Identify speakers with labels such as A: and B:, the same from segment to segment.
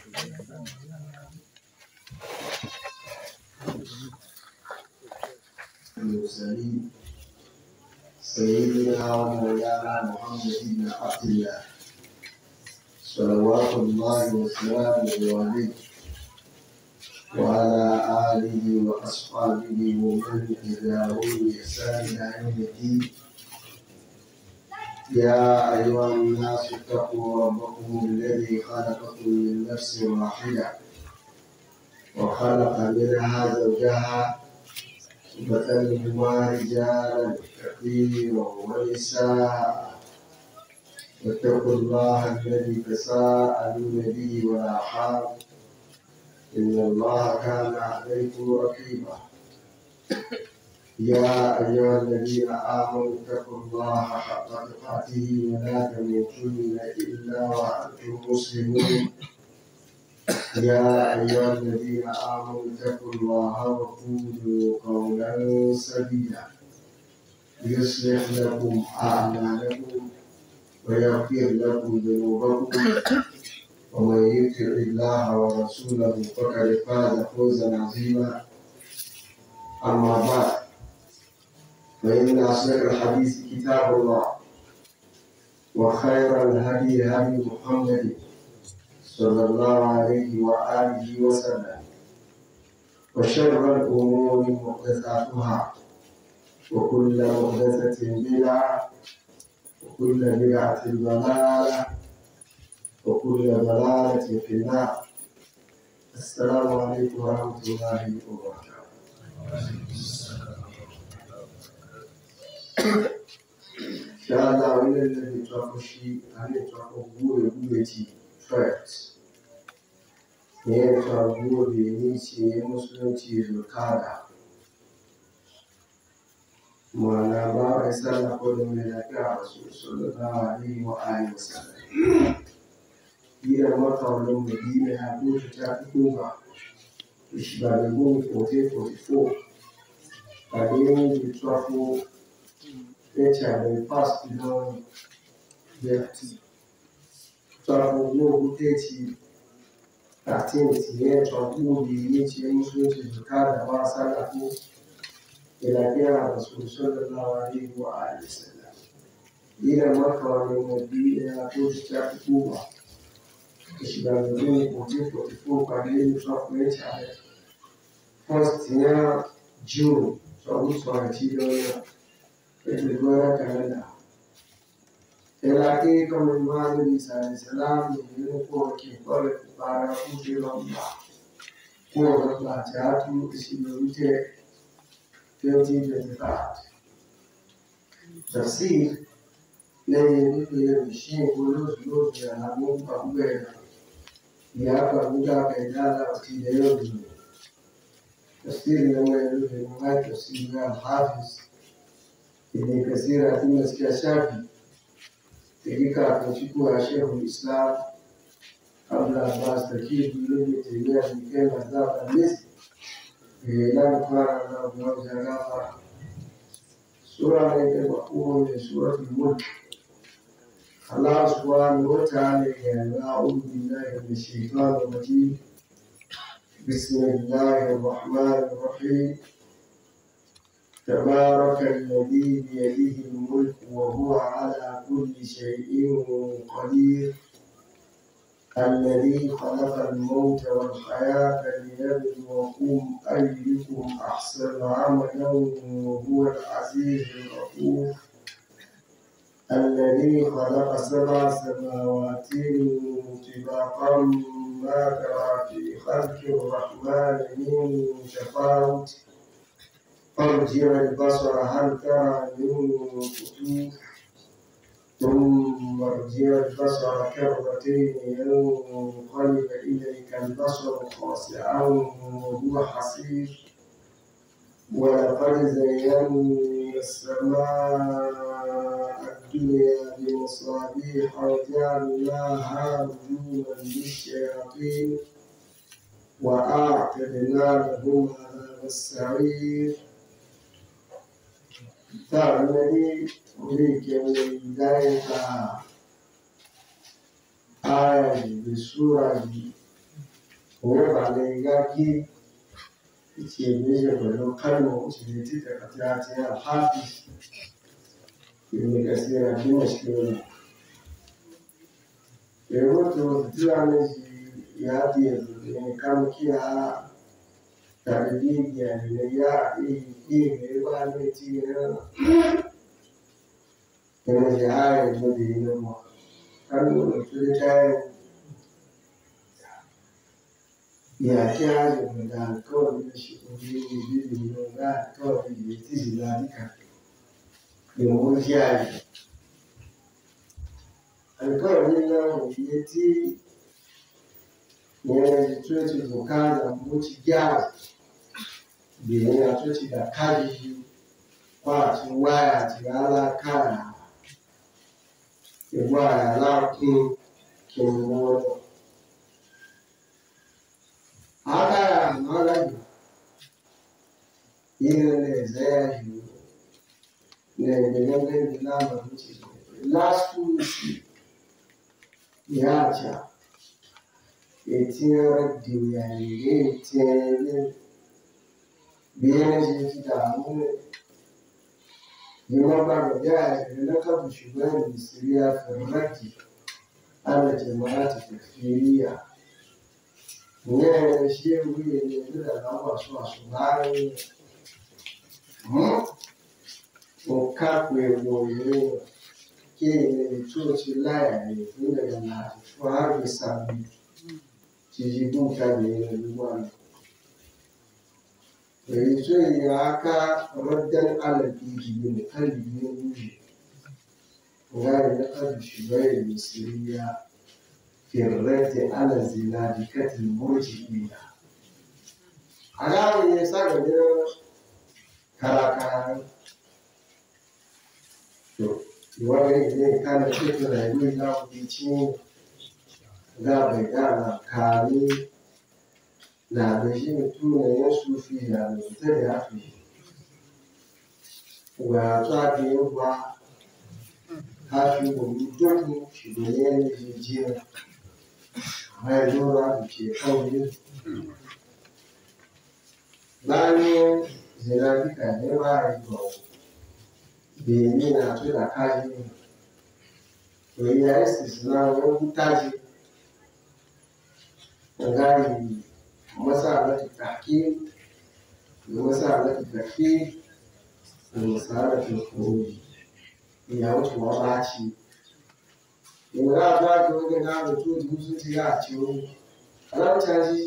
A: المرسلين سيدنا ومولانا محمد بن عبد الله صلوات الله وسلامه عليه وعلى آله وأصحابه ومن تبعهم بإحسان إلى يوم الدين. يا أيها الناس اتقوا ربكم الذي خلقكم من نفس واحدة وخلق منها زوجها وبث منهما رجالا كثيرا ونساء واتقوا الله الذي تساءلون به والأرحام إن الله كان عليكم رقيبا. يا أيها الذين آمنوا اتقوا الله حق تقاته ولا تموتن إلا وأنتم مسلمون. يا أيها الذين آمنوا اتقوا الله وقولوا قولا سديدا يصلح لكم أعمالكم ويغفر لكم ذنوبكم ومن يطع الله ورسوله فقد فاز فوزا عظيما. أما بعد فإن أصدق الحديث كتاب الله وخير الهدي هدي محمد صلى الله عليه وآله وسلم وشر الأمور محدثاتها وكل محدثة بدعة وكل بدعة ضلالة وكل ضلالة في النار. السلام عليكم ورحمة الله وبركاته. Inshallah, we will talk first. Here to avoid the initial Muslim to Kada. Manaba is a Kodamaka, so that he will I was. Here, what our Lord Medina have go to Takuba, which by the moon 1444. By the end of the travel, they passed beyond their travel no good 13th year of movie which Muslims to Kada Wasalaku in a year of Sallallahu Alaihi Wasallam. Either Makar will be a good step to Cuba. She was doing 1444 by the end of nature. First year, June, so which one children it will Canada. Elaki come in Salam, you know, para Utilamba. For the Platiatu is in the 2025. The sea lay in the machine will lose the Namun Pambera. The upper Muda Pedala Tideo. The steering away looking like the sea half in the Casira Timas Kashafi. Katika kuchukua Sheikh Islam kabla Abbas Takib ile tembea nikenda zaka Misri na kwa na mmoja hapa sura ile kwa ni sura al-Mulk. Allah subhanahu wa ta'ala ya'udhu billahi minash shaitanir rajim. Bismillahir rahmanir rahim. تبارك الذي بيده الملك وهو على كل شيء قدير الذي خلق الموت والحياة ليبلوكم أيكم أحسن عملا وهو العزيز الغفور الذي خلق 7 سماوات طباقا ما ترى في خلق الرحمن من تفاوت فارجع البصر هل ترى من فتوح ثم ارجع البصر كرتين ينقلب إليك البصر خاسئا وهو حسير ولقد زينا السماء الدنيا بمصابيح وجعلناها رجوما للشياطين وأعتدنا لهم عذاب السعير. الذي أريك من بداية آية بسورة òun balẹ̀ gàgé ìtì méjì pẹ̀lú kánò òṣèlú títẹ̀ àti àhábì ìrìnkẹsí àdúgbò ṣẹlẹ̀. Èrò tó tí a méjì ìyáàdì èlò ní kánò kí a tàbí bí ìgbìyànjú yá ìgbìyànjú wá ní tí ìrìnà. Ìrìnàjò ààrẹ lóde inú mọ̀. Kánò tó lè jáde ìyàkí ààrẹ lọ́dà àkọ́ọ̀lù ìṣòro ní ìbílẹ̀ ìlú ọ̀gá àkọ́ọ̀lù ìyè tí ìlú àríkà. Ìwọ̀n jẹ́ ààrẹ. Àkọ́ọ̀lù nínú ìyè tí ìrìnàjò tó ti bùkátà bó ti jáde. Ìgbìyànjú tó ti dàkáyé wá àti wáyà àti alákàrà. Ìwà aláàkín kí n wọ́n. Agara malayu ile zaya yu ne benende bilama nchi last week yacha etira diya ile tele biene jita mu yuma ba ya ile ka bushugan misriya farati ala jama'ati takfiriya ne shi wuri ne da lawa su a su bari o ka kwe wo ye ke ne to ci laya ne tun daga na fara sabi ci ji buka ne ruwa ne so ya ka raddan alabi ne kalbi ne wuri ngari na kalbi shi bai misiriya في الرد على زنادقة المرجئين. أنا يسأل كراكان. يواري كان يقول يقول لا بيتين لا بيجانا كاري لا بيجين تونا يسوع فيها نتري أفي. وأتاكي يبغى هافي ويدوم شبيان يجين. Mai zuwa da ke kawai bayan zirafika ne ba a yi ba bene na to da kaji to ya yi sisina wani taji gari masa alati take da masa alati take da masa alati koyi ya wuce wa baci ìwé àgbàdo ọgbẹ́ náà ló tó ìdúró ti yá àti ohun aláwọ̀tájí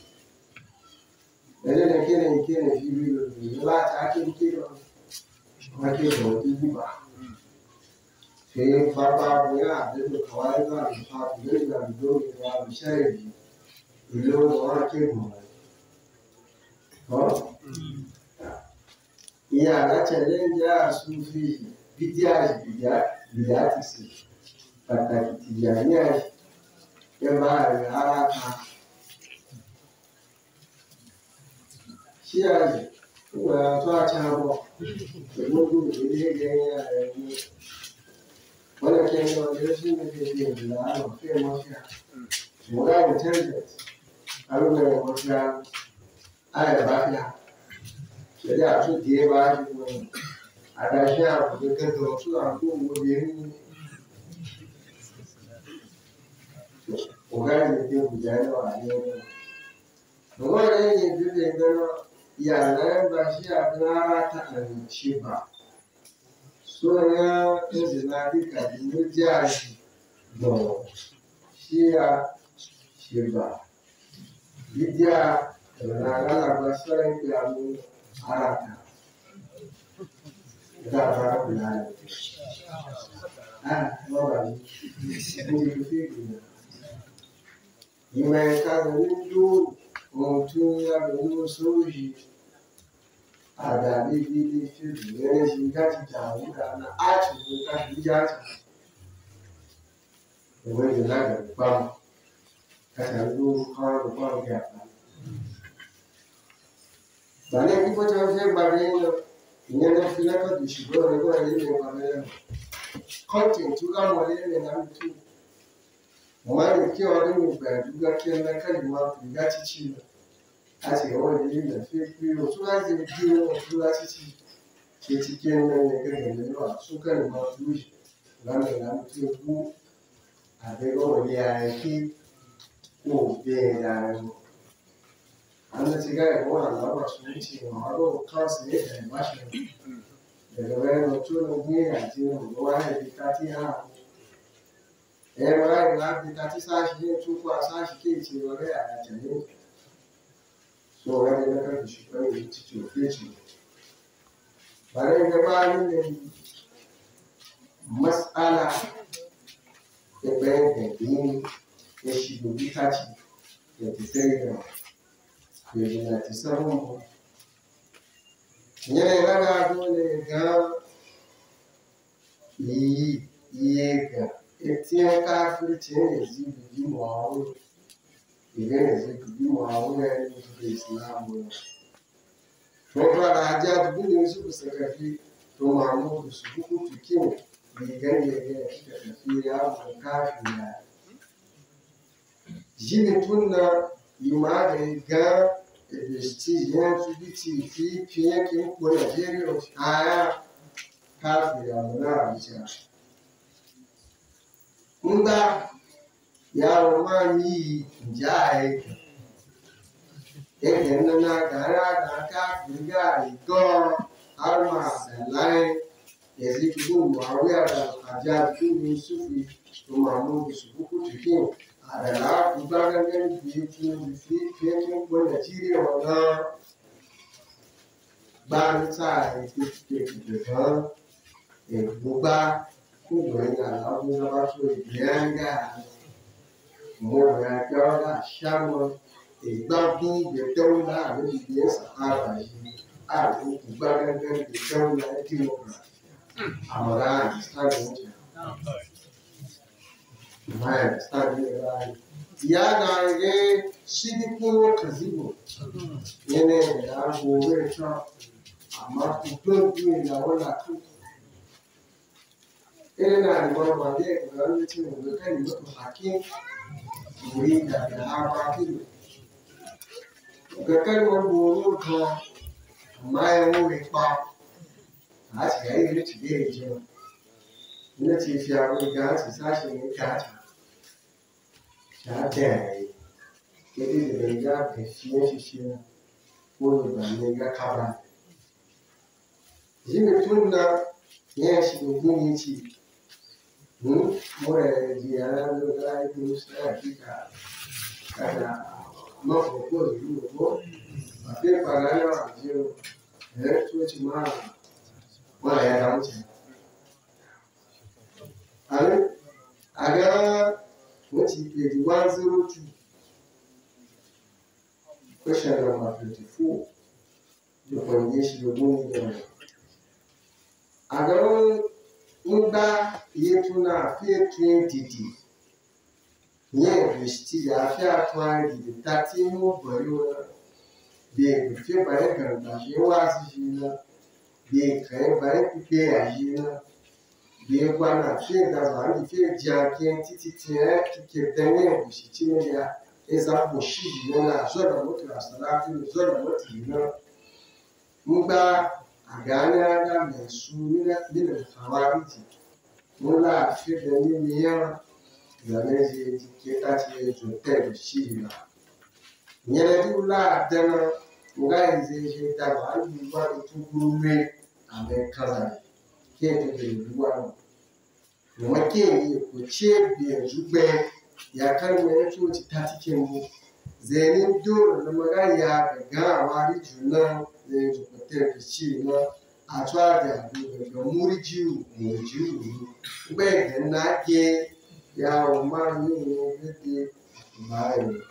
A: ẹlẹ́nìkẹ́lẹ̀ fi rí lòdì láti akéwìkéwà akéwìkéwà tó gbùgbà ṣe pápá bóyá àdéhùn kàwárí náà lè fa ìgbéga ìdóòrò ìwà àbíṣẹ́ ìlú ìlú ọmọ akéwìkéwà ìyá àdáṣẹ́lẹ̀ ń jẹ́ àsúnfì bídíà ti sè. Pàtàkì tìjàníà ẹ máa rìn ara kan. Ṣé àyè ìwà tó àṣàbọ̀ pẹ̀lú ilé ẹ̀yìn ààrẹ ni wọ́n lè kẹ́ ẹ̀ ọ̀dẹ́ sí méjèèjì ìlà àrùn fẹ́ mọ́fíà. Ṣùgbọ́n láì intelligent arúgbó ẹ̀ mọ́fíà àìbáfíà. Ṣẹlẹ̀ àtúntì ẹ bá ṣe wọ̀ àdáṣe àbùkù kẹ́kọ̀ọ́ tó àbúrò obìnrin. Ugari ne ke gudanar wa ne wani ne dole gano yaran ba shi a gara ta amince ba so ya izina duka ne jaji da shi ya shi ba bidiya da na gana ba sauran kyamu haraka da ba kula da ba ne ne ke gina ìmọ̀ ẹ̀ka nínú ohun tí ó ń yára nínú sóòjì àdàbí bíbí fíìmù lẹ́yìn sí láti jà àwọn ìdáná áàtì ní káàkiri jáàtì ìwé ìdílé àgbẹ̀rẹ̀ pàmò kàtà ló kọ́rọ̀ pàmò bí àpá. Gbàlẹ́ kíkọ́ tí wọ́n fẹ́ gbàgbé lọ ìyẹn lọ fi lẹ́kọ̀ọ́ ìṣùgbọ́n ẹgbẹ́ ilé ìwé pàmò lẹ́nu kọ́ńtì tó ká mọ̀ lẹ́yìn náà tó. amma da kewa da mu ba duga kiyan na kalma riga cici a ce wani yi da fi fiyo su za su biyo su za su ci ke cikin nan ne ga da yawa su kalma dushi ranar da mutum ku a daga wani yayaki ko bai da an da ci gaya ko an laba su wuce ma haro kansu ne da mashi daga bayan mutum na gina jini da wani da ta ti ha magari na bi ta ci sashi ne tuku a sashi ke ce wani a jami'in so wani na kan shi kawai da ciki ofe ce bare gabanin da matsala da bayan da gini ya shigo bita ce da ta sai da ya ta samun yanayi raga dole ga yi ga etiyan kafirci ne zai bi mu'awun idan ya zai bi mu'awun ya yi mutu da islamu to da hajjaj bin yusuf sakafi to mahmudu su hukutu kin rigar yage da tafi ya mu kafira jini tunna imade ga ebesti yan su biti fi fiye kin ko Nigeria aya kafira muna bisa Nda yaro ma yi jai eke nana gara da ka figa igo arma salai ezikibu muawiya da aja tuni sufi to mamu su buku tikin adala kubaga ngani biyu fi kin ko Nigeria wana ba ta ke ta buba Kubunya abu na basu yanga mo ya kawada shamo igbagun de tawla ni bi sahaba yi a ku gbagan de tawla ti mo ra amara stand mai stand ya na ge shidiko kazibo yene da gobe ta amma ku to na wala ku Ina da marmari da wani mutum da kan yi mutu hakin wuri da haka kilo. Ga kalmar boro ka amma ya wuri pa a ci ga yi ci da ya ji ina ce fi a wuri ga ci sashi ne ka ta ta ta yi kiri da ya ga fiye shi ko da ba ne ga kaba. Ji mutum na ya shi da gumi ci more dia lograr ilustrar aqui cada novo coisa até para lá eu tu te mal olha é muito ale agora what is page 102 question number 24 do conheço do mundo agora Nda yetuna fiye didi nye bishti ya fi atwa didi tati mu bari wani be fi bare ganda shi wasu shi na be kai bare pipe ya shi na be gwana fi da zani fi jake titi tiye kike danye bishi cime ya eza boshi shi na zoda mutu asalatu zoda mutu na Nda agana ga mai su mina hawariji mula fi da ni miya da ne je ke ta ce jotel shi na nyere di ula dana nga je da ba ni ba da tugume ame kaza ke to de duwa no ma ke yi ko ce biya jugbe ya kan me to ci ta cike mu zenin do na magana ya ga wari juna ne jotel shi na atwaja ga murijiu gbe na ke ya o ma ni ne bai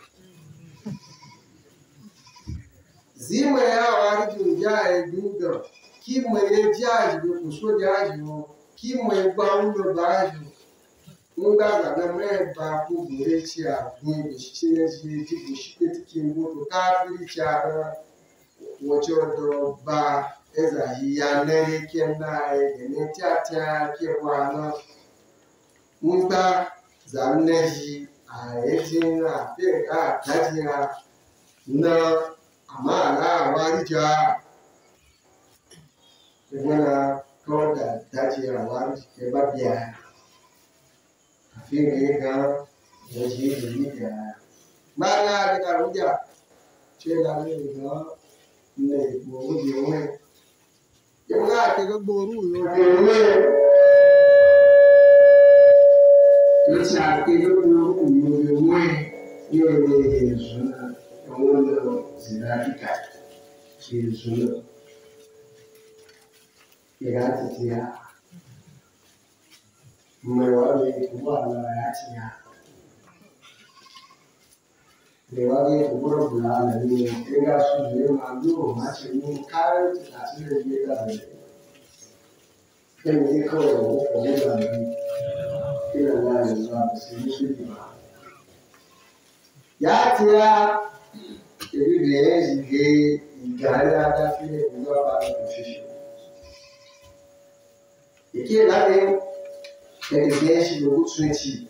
A: zima ya warju ja duga ki mai jaji be ku so jaji mo ki mai ba ulo baji nga ga me ba ku bure ci a ku be shi ne ji ku shi ke tikin go ka biri cha wato do ba eza ya nere kenda ne tiatia ke wana Nda za nneji a yajin a fiye a dajiya na amma na warija yana kawai da dajiya warija ke babiya a fiye ga yaji da yi da ma na da ruja ce da ne ga ne gobe ne yau na ke ga boru yau ne It's not a good way. You're a wonder, Zinatica. She is you got it here. My wife, one at here. The wife, work around and you think I should live and do much in carriage as you get. Can you call for me? Ya tira ebi bẹ̀rẹ̀ ìgbé ìgbàlẹ̀ adáfílẹ̀ ìlú ọba ìfòṣìṣẹ́. Èké lábẹ́ ẹgbẹ̀gbẹ̀ ṣe lówó 20.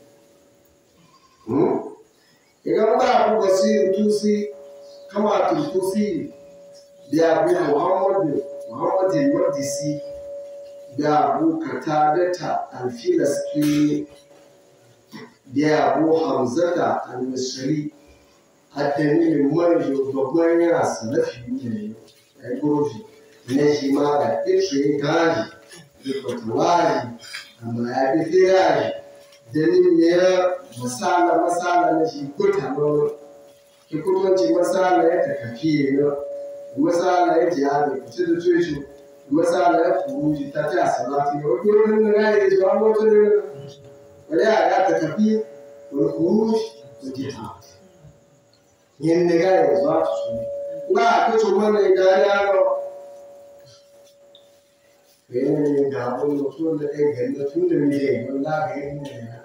A: Ìgbàgbọ́ àkókò sí ìtúsí kama ìtúsí bí abu Muhammadu Yodisi bí abu Katadata Alfilaski bí abu Hamzata Al-Misri Adani manjo babban yana salafi ne a goji na shi ma da ƙirshe gaji da fatuwari amma ya fi firaji dalilin ya masala na shi kuta na hukumanci masala ya takafi na masala ya jihadi kuce da tushe masala ya furuji ta ta salati ya wato wani na ya zuwa wata ne wani ya takafi wani furuji da jihadi yin da gaya za su su ba a kace mana gaya ba bayan da abun mutum da ɗaya gari da tun da mai wanda ga yin ne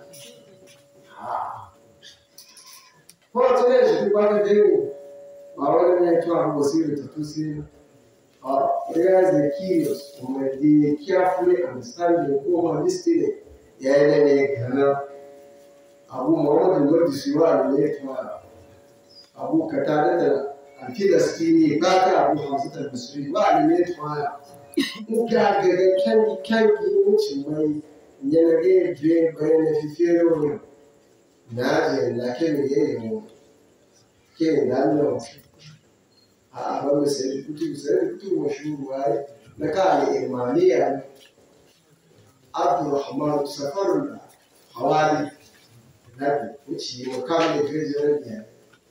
A: ko ta ne shi ba ta dai ba wani ne to an wasiri ta tusi realize the keys when they carefully understand the over listed ya ne kana abu Muhammadu Yodisi wa ne to Abu Katadata Alfilaski ba ta Abu Hamzata Al-Misri ba ne tuwa muka ga kan wucin mai yanage je bayan fifero na je la ke ne yayi ke nan no a ba sai kutu mashhur wai na kai imaniya Abdurrahman Safarullah Hawali nabi wuci makam ne gajeren ne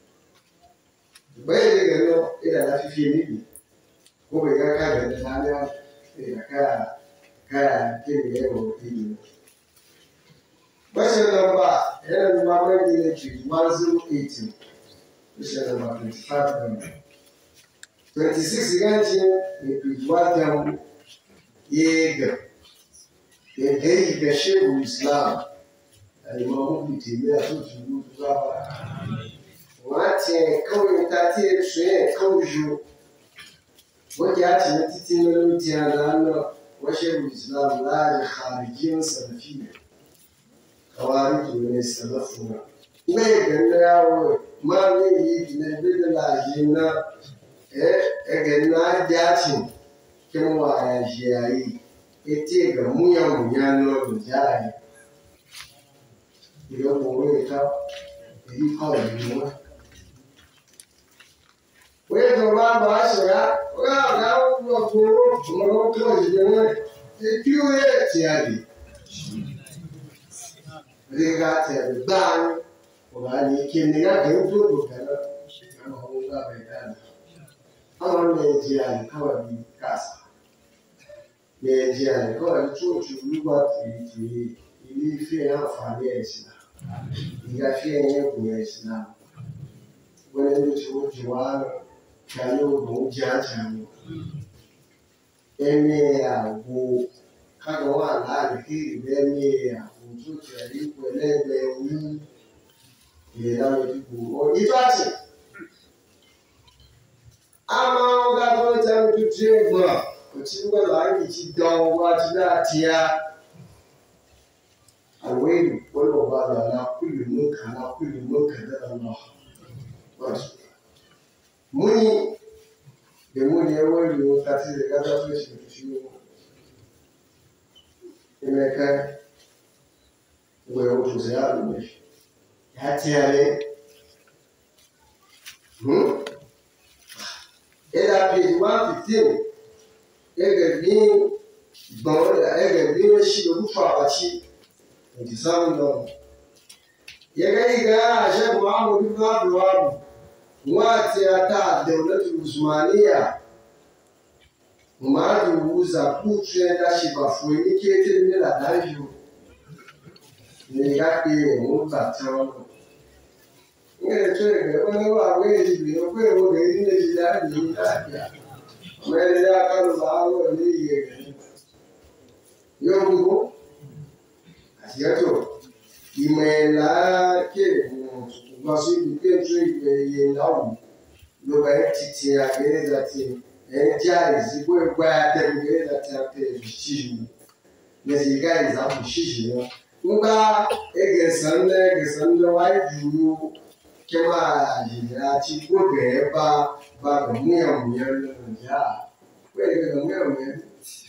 A: bai da gano ina na fiye nibi ko bai ga ka da tana da ka ke da yawa fiye bashin nan ba yana da mai ne ke 1018 bashin nan ba 25 26 ganci ne ke wata yega ya gai ga shehu Islam al-Imam Ibn Taymiyyah to su zuwa Wati kawai ta ce shi kawai ju wanda ya ce titin lokaci da Allah washe Islam la kharijin salafi kawari ne salafu ne ganna yawo ma ne yi ne da lajina ganna jaci kin wa ya jiyayi ete ga muyan no da jari idan ko ta yi kawai ne wọ́n tó bá bá a ṣẹ̀yà wọ́n á dá wọ́n tó ọmọ tó ìdílé wọn kí ó yẹ ti àdì. Ríga ti àdì gbáàní ọ̀gá ni kí ni láti ń tó kò kẹ́lẹ́ àwọn ọmọ ọgbà bẹ̀rẹ̀ dáná. Àwọn Nàìjíríà ní káwọn bí kásá. Nàìjíríà ní káwọn bí tó oṣù olúwa tìrìtìrì ilé ìfẹ́ àǹfààní ẹ̀sìn náà. Ìyá fẹ́ yẹn kò ẹ̀sìn náà. Wọ́n ní ló ti wọ́n jù wá Kalo mo jajamu eme àgbo kájọ wà láàrin kí ìbẹ́ni àgbo tó tẹ̀lé pẹ̀lẹ́gbẹ̀ wú ìlera ìdìbò ìbátì. A máa ń gbá tó jẹun tuntun ẹ̀gbọ́n kò tí ń gbọ́dọ̀ láàyè ti dán owó àti láti yá. Àwọn èlò pọ̀lọ̀ bá lọ́la kúlù mú kà على كل منكر الله ورسوله muni da muni ya wani lokaci da gaza su shi da shi ina kai wai wato sai ya rubuta shi ya tiyare ila page 115 ega bi gbọ́n ega bi shi da rufa baci da samun nan ya ga iga ashe Muhammadu bin Abdulwahab wati ata daulatul Usmaniya madu uza kutu da shi ba fueni kete ne da dajo ne ga ke mu ta tawo ngere chere wani wa we ji ko wo ga ni ne ji da ni da ya me da ka lo ba wo ni ye yo ngo asiato imela ke Nós vivemos em algo no titi a igreja tem diários e foi guarda a igreja tem até vestígio mas igreja a vestígio nunca egesando vai duro que uma já tipo greba ba mulher já foi que mulher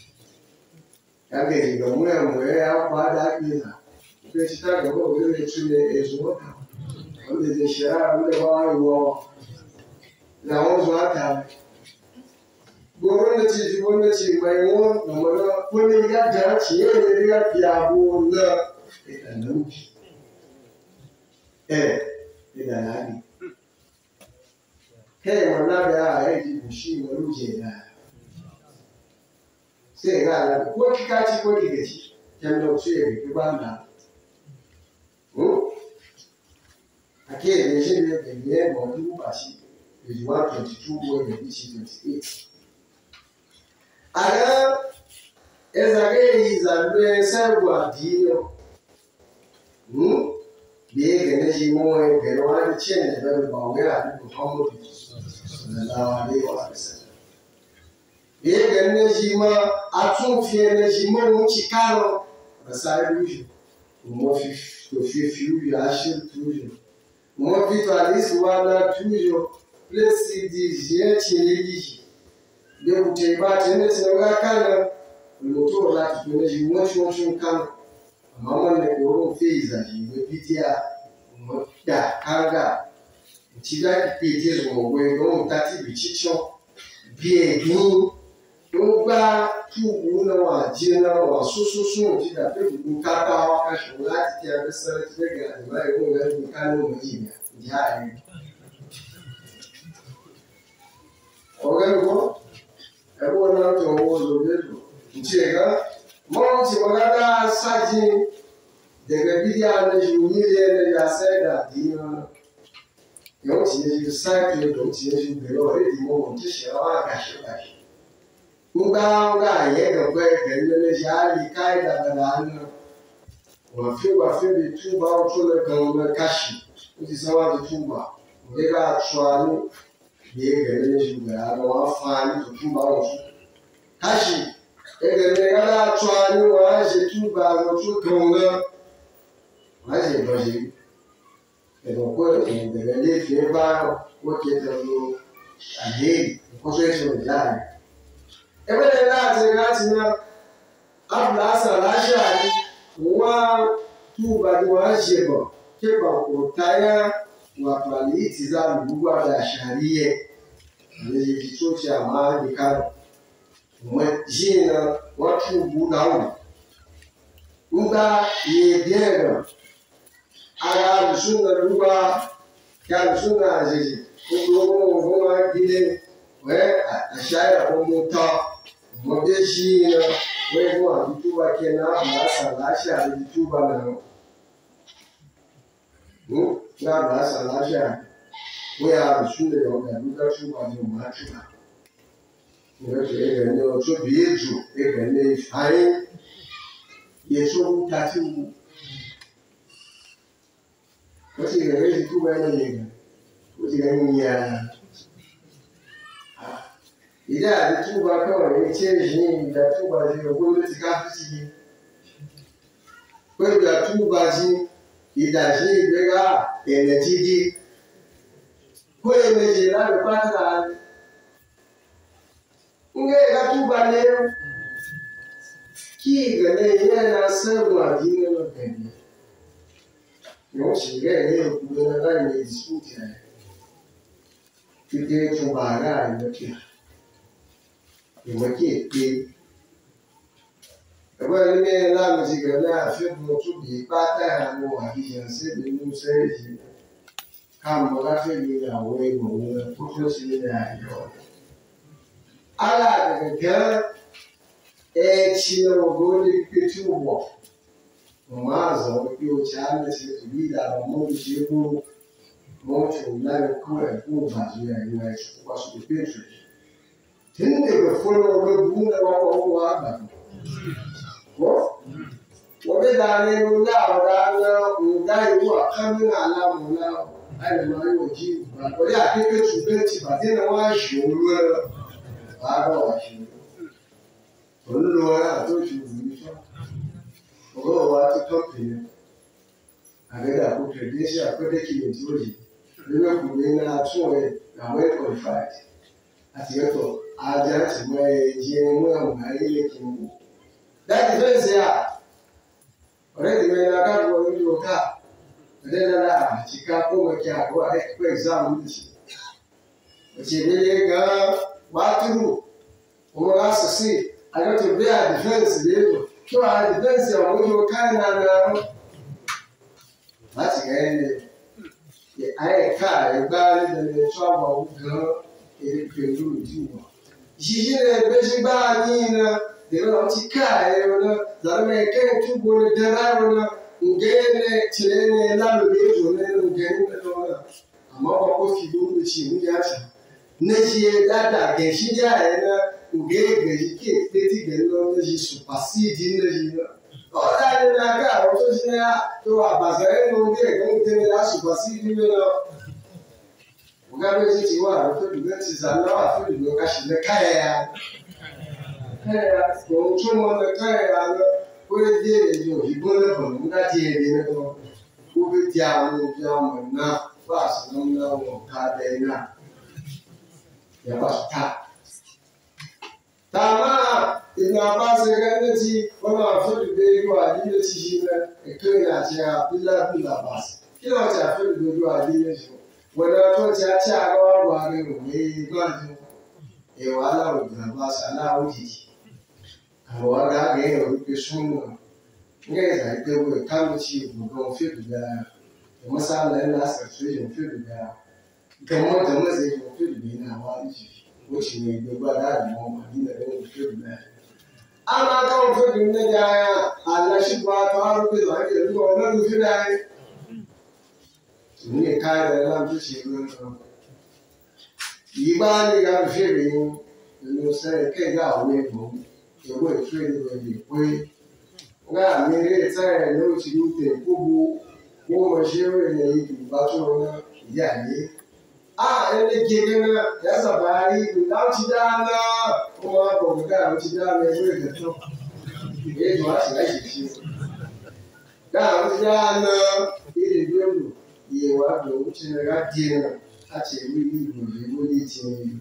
A: a que mulher a para aqui na precisa que eu vou ver se é isso wanda zai shara wanda ba yiwuwa na wanzu haka gobe da ce wanda ce mai wani da wani ya jara ce ya yi ya fi abu na ɗanan idan hali kai wannan da ya yi shi na ruje da sai ga alaƙa ko kika ci ko kika ci kyan da wasu ya fi ba na Aquele regime é muito baixo, de 122 e 28. Agora, essa guerra é guardinho. Bem, que nesse momento, que não há de tinha, deve bater no Muhammad sallallahu alaihi wasallam. Bem, que nesse momento, a sua nesse momento chicano, para sair do jogo. O meu filho já achou tudo. Mon vitaliste wana toujours presidigier chiliji de uteba tene tinaga kana moto la tune ji motion kan mama ne ko feiza ji be bitia mo da kanga tiga pete zo we go tati bichicho bie gin do gba tubu na wa jina wa sususu ti da pe ku kaka wa ka sho lati ti a besara ti ga ba ko ga ni kanu mo ji ya ni oga ko na to wo lo de ti ga mo ti mo ga saji de ga bidia na ju ni le ya seda di na yo ti ju sa ti do ti ju be lo re di mo ti se wa ka se ba Nga yega kwe kendele shali kaida badana wafiwa fibi tuba utule kama kashi utisawa tuba ngega swali yega nele shuga ana wafani tuba usu kashi egele gala swali waje tuba utukonga waje baje ego kwa ndele fiba waketalo aheri koseso ndani ebe láti na abúlásà láṣà ní wọ́n túbà ní wọ́n ṣe bọ̀ kípa kò táyà wà pàlì ìtìzá gbogbo àdá àṣàríyẹ lèyí tó ṣe àmà nìkan wọ́n yí na wọ́n túbù dáhùn nígbà yìí díẹ̀ rẹ̀ ara àlùsùnà lúgbà kí àlùsùnà àjèjì gbogbo wọn wọ́n gílé wẹ́ àṣà ìràwọ̀ tọ́ Mode shi na wai zuwa bituba kenan ba sa lafiya da bituba na na ba sa lafiya waya da su da wanda duka su ba ne ma tuba ne ke ne o so bieju e ne fai ye so tatu ko ti ga bituba ne ko ti ga ni ya Idan da tuba kawai ya ce shi da tuba shi ga gwamnati ka fi ciki. Kwai da tuba shi idashi bega energy ko energy la repata nge ga tuba ne ki ga ne yana sabwa dinin no gani no shi ga ne ku na ga ne dispute ne kike tuba ga ne ke ke Agora ele lá me diga na filho no tubi pata no aqui se de no sei calma lá filho ya we mo na por se ne ya yo ala ga chino go de petubo mas o que o chama se vida no mundo chego muito na ko vazia e na espaço de pecho tende que foi o bunda o água Wọ́n dá ní ọ̀la ọ̀la ọ̀la ìlú àkámú àlá ọ̀la àìmọ̀ ayọ̀ jí àkọ́lé àkékè ṣùgbọ́n ti bàtí náà wọ́n á ṣe olú ẹ̀rọ àárọ̀ àṣẹ olúlo ọ̀la tó ṣe òwúrọ̀ sọ ọ̀rọ̀ wa ti tọ́pì ní àgẹ́dà kó kẹ̀dẹ́sì àpẹ́dẹ́kìlẹ̀ tí ó yẹ nínú ọkùnrin náà tún ẹ̀ àwọn ẹ̀kọ́ ìfàdí àti ẹ̀tọ́ ajá ti mọ ẹ̀jẹ̀ mú ẹ̀wọ̀n ayélujára wò. That defense here. Already when I got one you car. Then I Chicago go for exam. But you really go what to do. Or else to see. I got to be a defense there. So I defense here when you kind of that's again. I can't buy the trouble girl. It can do it too. She didn't be bad Dero chikae ona zarme ke tu bole derarona ngene chene la lobezo ne ngene ona ama ko fi do chi mu ya cha ne ji dada ge shi ya na ngege ke peti ge no ne ji supersede ne ji o da ne na ga o so ji na to abaza e no ge ko te ne la supersede ne no o ga be ji ti wa o to bi ti za na wa fi do ka shi ne kai ya òun tún mọ ẹ̀ka ẹ̀rọ alẹ́ ó lè dé èdè òyìnbó lẹ́kọ̀ọ́ nígbà tí èdè lẹ́kọ̀ọ́ ó fi di àwọn òbí ọmọ náà fáàsì náà wọn ká bẹ́ẹ̀ náà yàrá ká. Tàmá ìlú àbáṣe gẹ́gẹ́ tí wọ́n máa fẹ́ẹ́ gbé irú àdílé ti ṣí rẹ̀ èké àti àbílábìlà àbáṣe kí ló ti àfẹ́ẹ́ gbé irú àdílé ṣe wọ́n náà tó ti àti àgọ́ àwọn àgbẹ̀ òwe gbọ́dọ̀ ẹ̀wà aláwọ̀ àbáṣe aláwọ̀ yìí. Agora alguém eu pessoa ninguém vai ter o campo de um filho da uma sala lá se fez filho da como estamos aí filho da na hora de hoje me deu guardar não ainda é filho da ama ka filho da já Allah shi ba ta rufe da ake ruwa wannan rufe da ne kai da nan to shi ne yi ba ne ga filho ne sai kai ga wani mu ìwé ìfẹ́ ìròyìn pé ọ̀gá mi rí ìtẹ́rẹ̀ lórí ti ní tẹ̀ gbogbo wọ́n mọ̀ ṣe rẹ̀ ìgbà tó rán ìyá yé. Ẹni gẹ́gẹ́ náà yàtọ̀ bá rí ìgbà ó ti dá náà wọ́n máa bọ̀ ọ̀gá ó ti dá náà ẹgbẹ́ ìgbẹ́tọ̀. Ètò àti láì ṣe ṣe. Gáà ó ti dá náà èdè gbẹ́rù ìyẹ̀wò àgbẹ̀ ó ti rẹ̀ díẹ̀ náà láti ìwé ìròyìn ó lè ti rìn.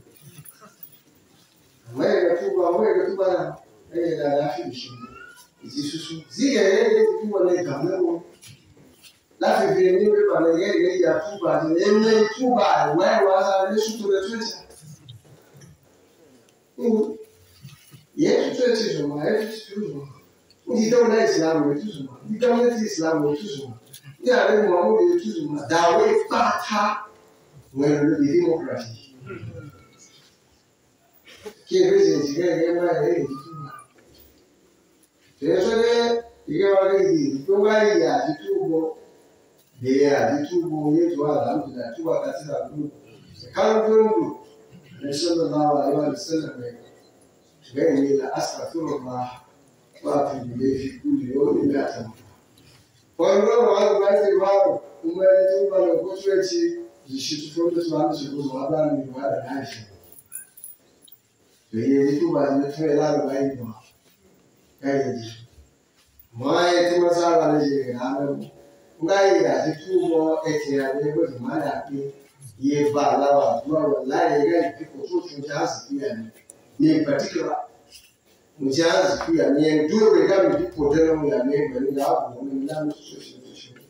A: Àmọ́ ẹ̀rọ tó bá náà. Da láfi ìṣòro ìtì ṣuṣu tí ẹ̀rẹ́ ilé ti túbọ̀ lè gà mẹ́wọ́ láti fi ní pépà lè yẹ́ ìrẹ́ ìyá túbà àti ẹ̀mẹ́ túbà ìwà ìwà sáré ṣùtò rẹ̀ tó ẹ̀sà. Ìyẹ́ tútù ẹ̀tì ìṣòwò ẹ̀ fi tútù ìṣòwò ó ti dẹ́wọ̀n náà ìsìlámù ètò ìṣòwò ní gọ́ọ̀mẹ́ntì ìsìlámù ètò ìṣòwò ní ààrẹ Muhammadu ètò ìṣòwò dàwé pátá wẹ̀rẹ̀ lórí democracy. Kí ẹgbẹ́ ìṣẹ̀jì gẹ́gẹ́ máa ẹ̀rẹ́ ìdí túbà. Eso de que tú vas a YouTube de YouTube yetu alhamdulillah tuwa katika group kama group sallallahu alaihi wasallam gani la astaghfirullah wa atubu ilayhi fi kulli yawmin mi'atan kwa hiyo basi wao umetuba na kuchwechi zishitufunde sana siku hapa ni baada ya Aisha yeye tuba imetwela baina kaidi Mwae tu masala ni hapo ngai ya jitu ete ya lego maana yake ye ba lawa kwa la ile people to just pia ni particular mjazi pia ni endure kama people tena ya nembe ni hapo ni ndani social.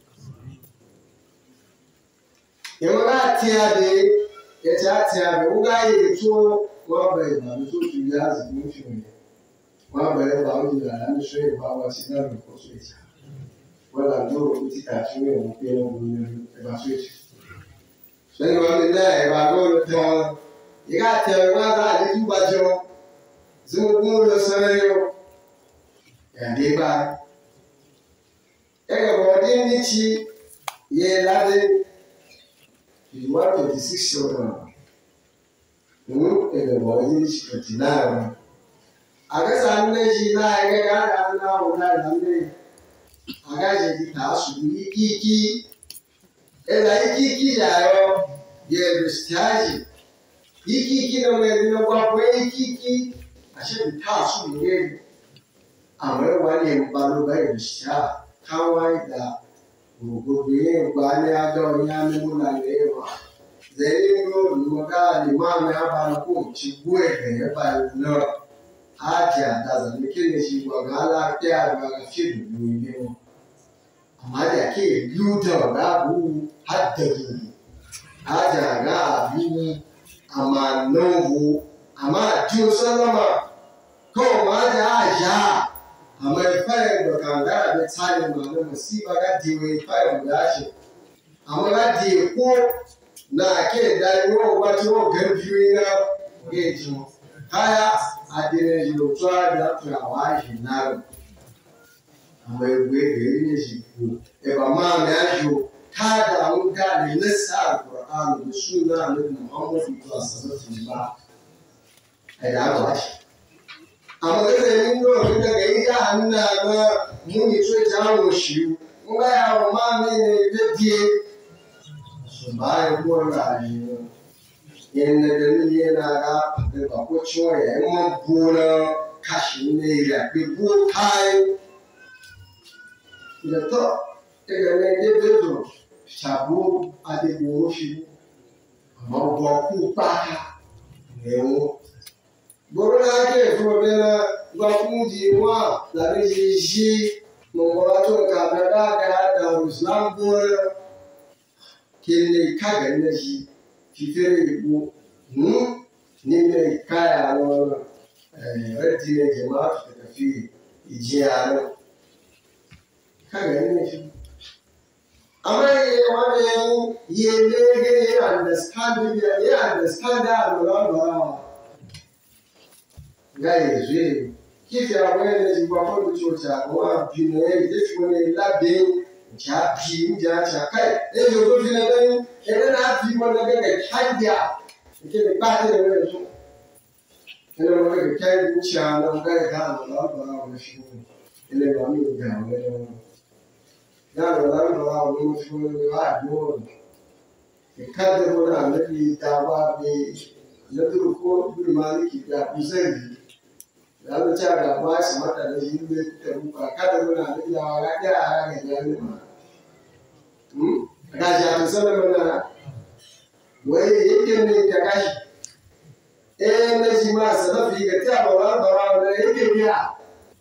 A: Yamagati ade eti ade ngai jitu kwa ba ni to just mission kwa ba ba ni la ni shwe ba wa sina ko switch wala ndio utikachwe mpira mwingine ba switch. Sasa wale naye bagolo to igate waza alijubajo zumugulo sanayo yandiba ega bodin nichi ye lade you want 26 children ega bodin nichi 29 aga sanne shi na ega ga Allah wala nanne aga je di tasu ikiki ela ikiki yayo ye bistaji ikiki na mwezi kwa kwa ikiki ashe bitasu ngeni amwe wale mbalo bayo bisha kawaida mugobe bale ado nyame munalewa zeringo nugali mama hapa ko chibwe ke ba no aja daza nikene shi wagala kya ga fidu mwingine amada ke yuda babu haddadu aja ga bi ama novo ama dio salama ko ma da aja ama fire do kanga be tsale ma no masiba ga diwe fire da shi ama ga di ko na ke da yo wa ti o gambiwe na gejo kaya adire yo twa da tra wa shi na ama egbe ni shi ku e ba ma me ajo kada muda ne nasa Qur'an da sunna Annabi Muhammad sallallahu alaihi wasallam ai da ba shi amma da yin do da ga ya hanna na muni to jawo shi mun ga ya ma ne da die sun ba ya ko ra ni yin da ni yana ga da ba ko ciwo ya yi mun bona kashi ne ya bi ko kai da to daga ne da bedo Shabu adegbo shibu ama boku paka ewo boro na ke fo be na gba fun ji wa la ni ji mo wa to ka da Islam bo kele ka ga ne ji ki fere ibu ni ne ka ya lo redi ne jama'a ta fi ijiya ka ga ne ji amma ye lege understand that Allah guys we kiti awele zibwa kwa chocha kwa bine defone labe cha bi nja cha kai ejo to fina dan ene na bi mo na ga kanja ke de ba de we so ene mo ga kai cha na ga ga Allah wa shi ene ba mi ga we yaro la wani shi ba do kada mo na nabi dawa be na duru ko duru maliki da bizari yaro ta da ba shi mata da yin da ta ruka kada mo na nabi dawa ga da ga ne ma ga ja to sanan na wai yake ne ka gashi na shi ma salafi ga ta ba na yake biya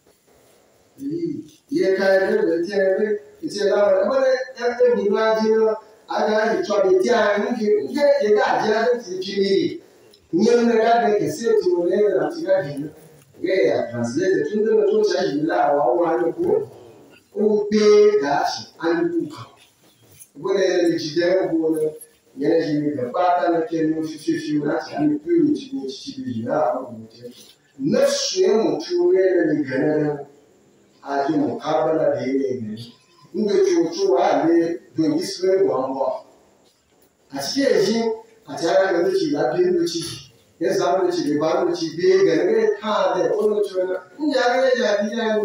A: ye kai da ta ne ite la ba ya ni ma ji no aga ni to bi ti a ni ke ye ga ji a ti ji ni ni ne ga de ke se ti mo le na ti ga ji ge ya translate tun da to cha ji la wa ni ko o pe ga shi an ku ka bo ne ni ji de bo ne ye ji ni ga ba ta na ke no fi na ti ni ku ni ti bi la o ni te na shi mu tu ne ni ga ne a ji mu kabala da ne nga chuchu ale do giswe wambo asiye ji atara nga chi la bi ngo chi eza ngo chi ba ngo chi be ga nga ta de ono chona nya ga ja di ya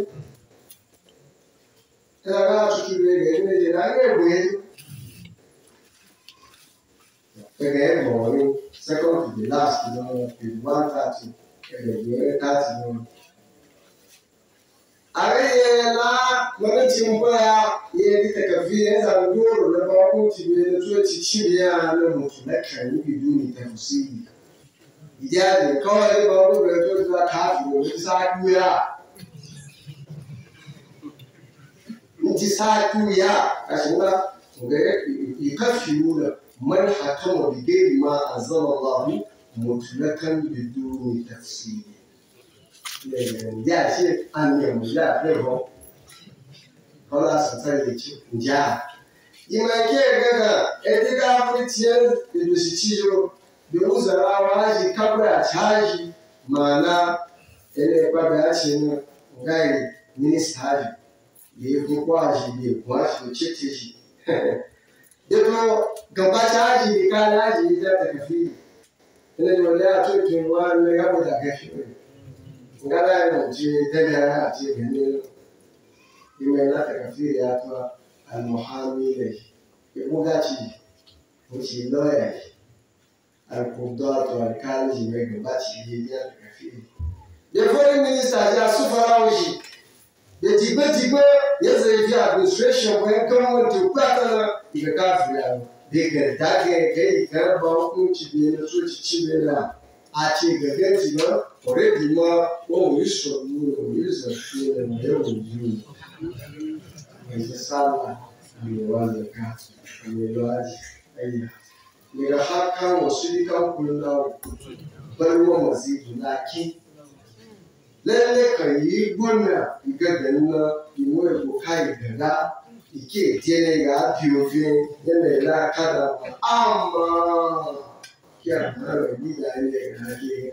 A: ta ga chuchu be ga ne je na ga be ga mo ni second to the last no the 130 ga 30 no na mamacin baya ya yi takafi ya zama doro na bakon cibiya na tsoci cibiya na mutu na kan yi biduni ta musiri ijazin kawai bakon da ya tsoci za ta hafi da wani sa'aduya inji sa'aduya a shi na ga ya kafi nuna man hakama da gairi ma a zama Allah mutu na kan biduni tafsiri ya ce an yi mu ya fi hau kọ́lá sọ̀tàn lè tí ǹjẹ́ à. Ìmọ̀ kí gana ẹ̀dígá fúrítìyàn ìlúsì ciyo da uzara waji kabra caji mana ele baga ce na gai ministari da ya kuma kwaji da ya kuma shi da cece shi. Yato gaba caji da kana ji da ta kafi ina da wani a tuntun wani gaba da gashi ne. Ngana yana ce ta gara a ce gane bima na takafiri hapa almuhami ile mugachi mchi lawyer alqudatu alkali megabachi ile takafiri the foreign minister ya sufarawi the jibe ya zai administration when government to kwata ikakafiri ya de dage kai karba hukunci bi na so ci na a ce ga ganci ba already ma o yiso na yau yi mwenye sala amewazeka ameloaji aina nirahaka wasulika kulunao barwa mazidu laki lalle kai gona igadanna iwe bukai gada ike tiene ga biovin yana la kada amma kia na ni da ile ga ke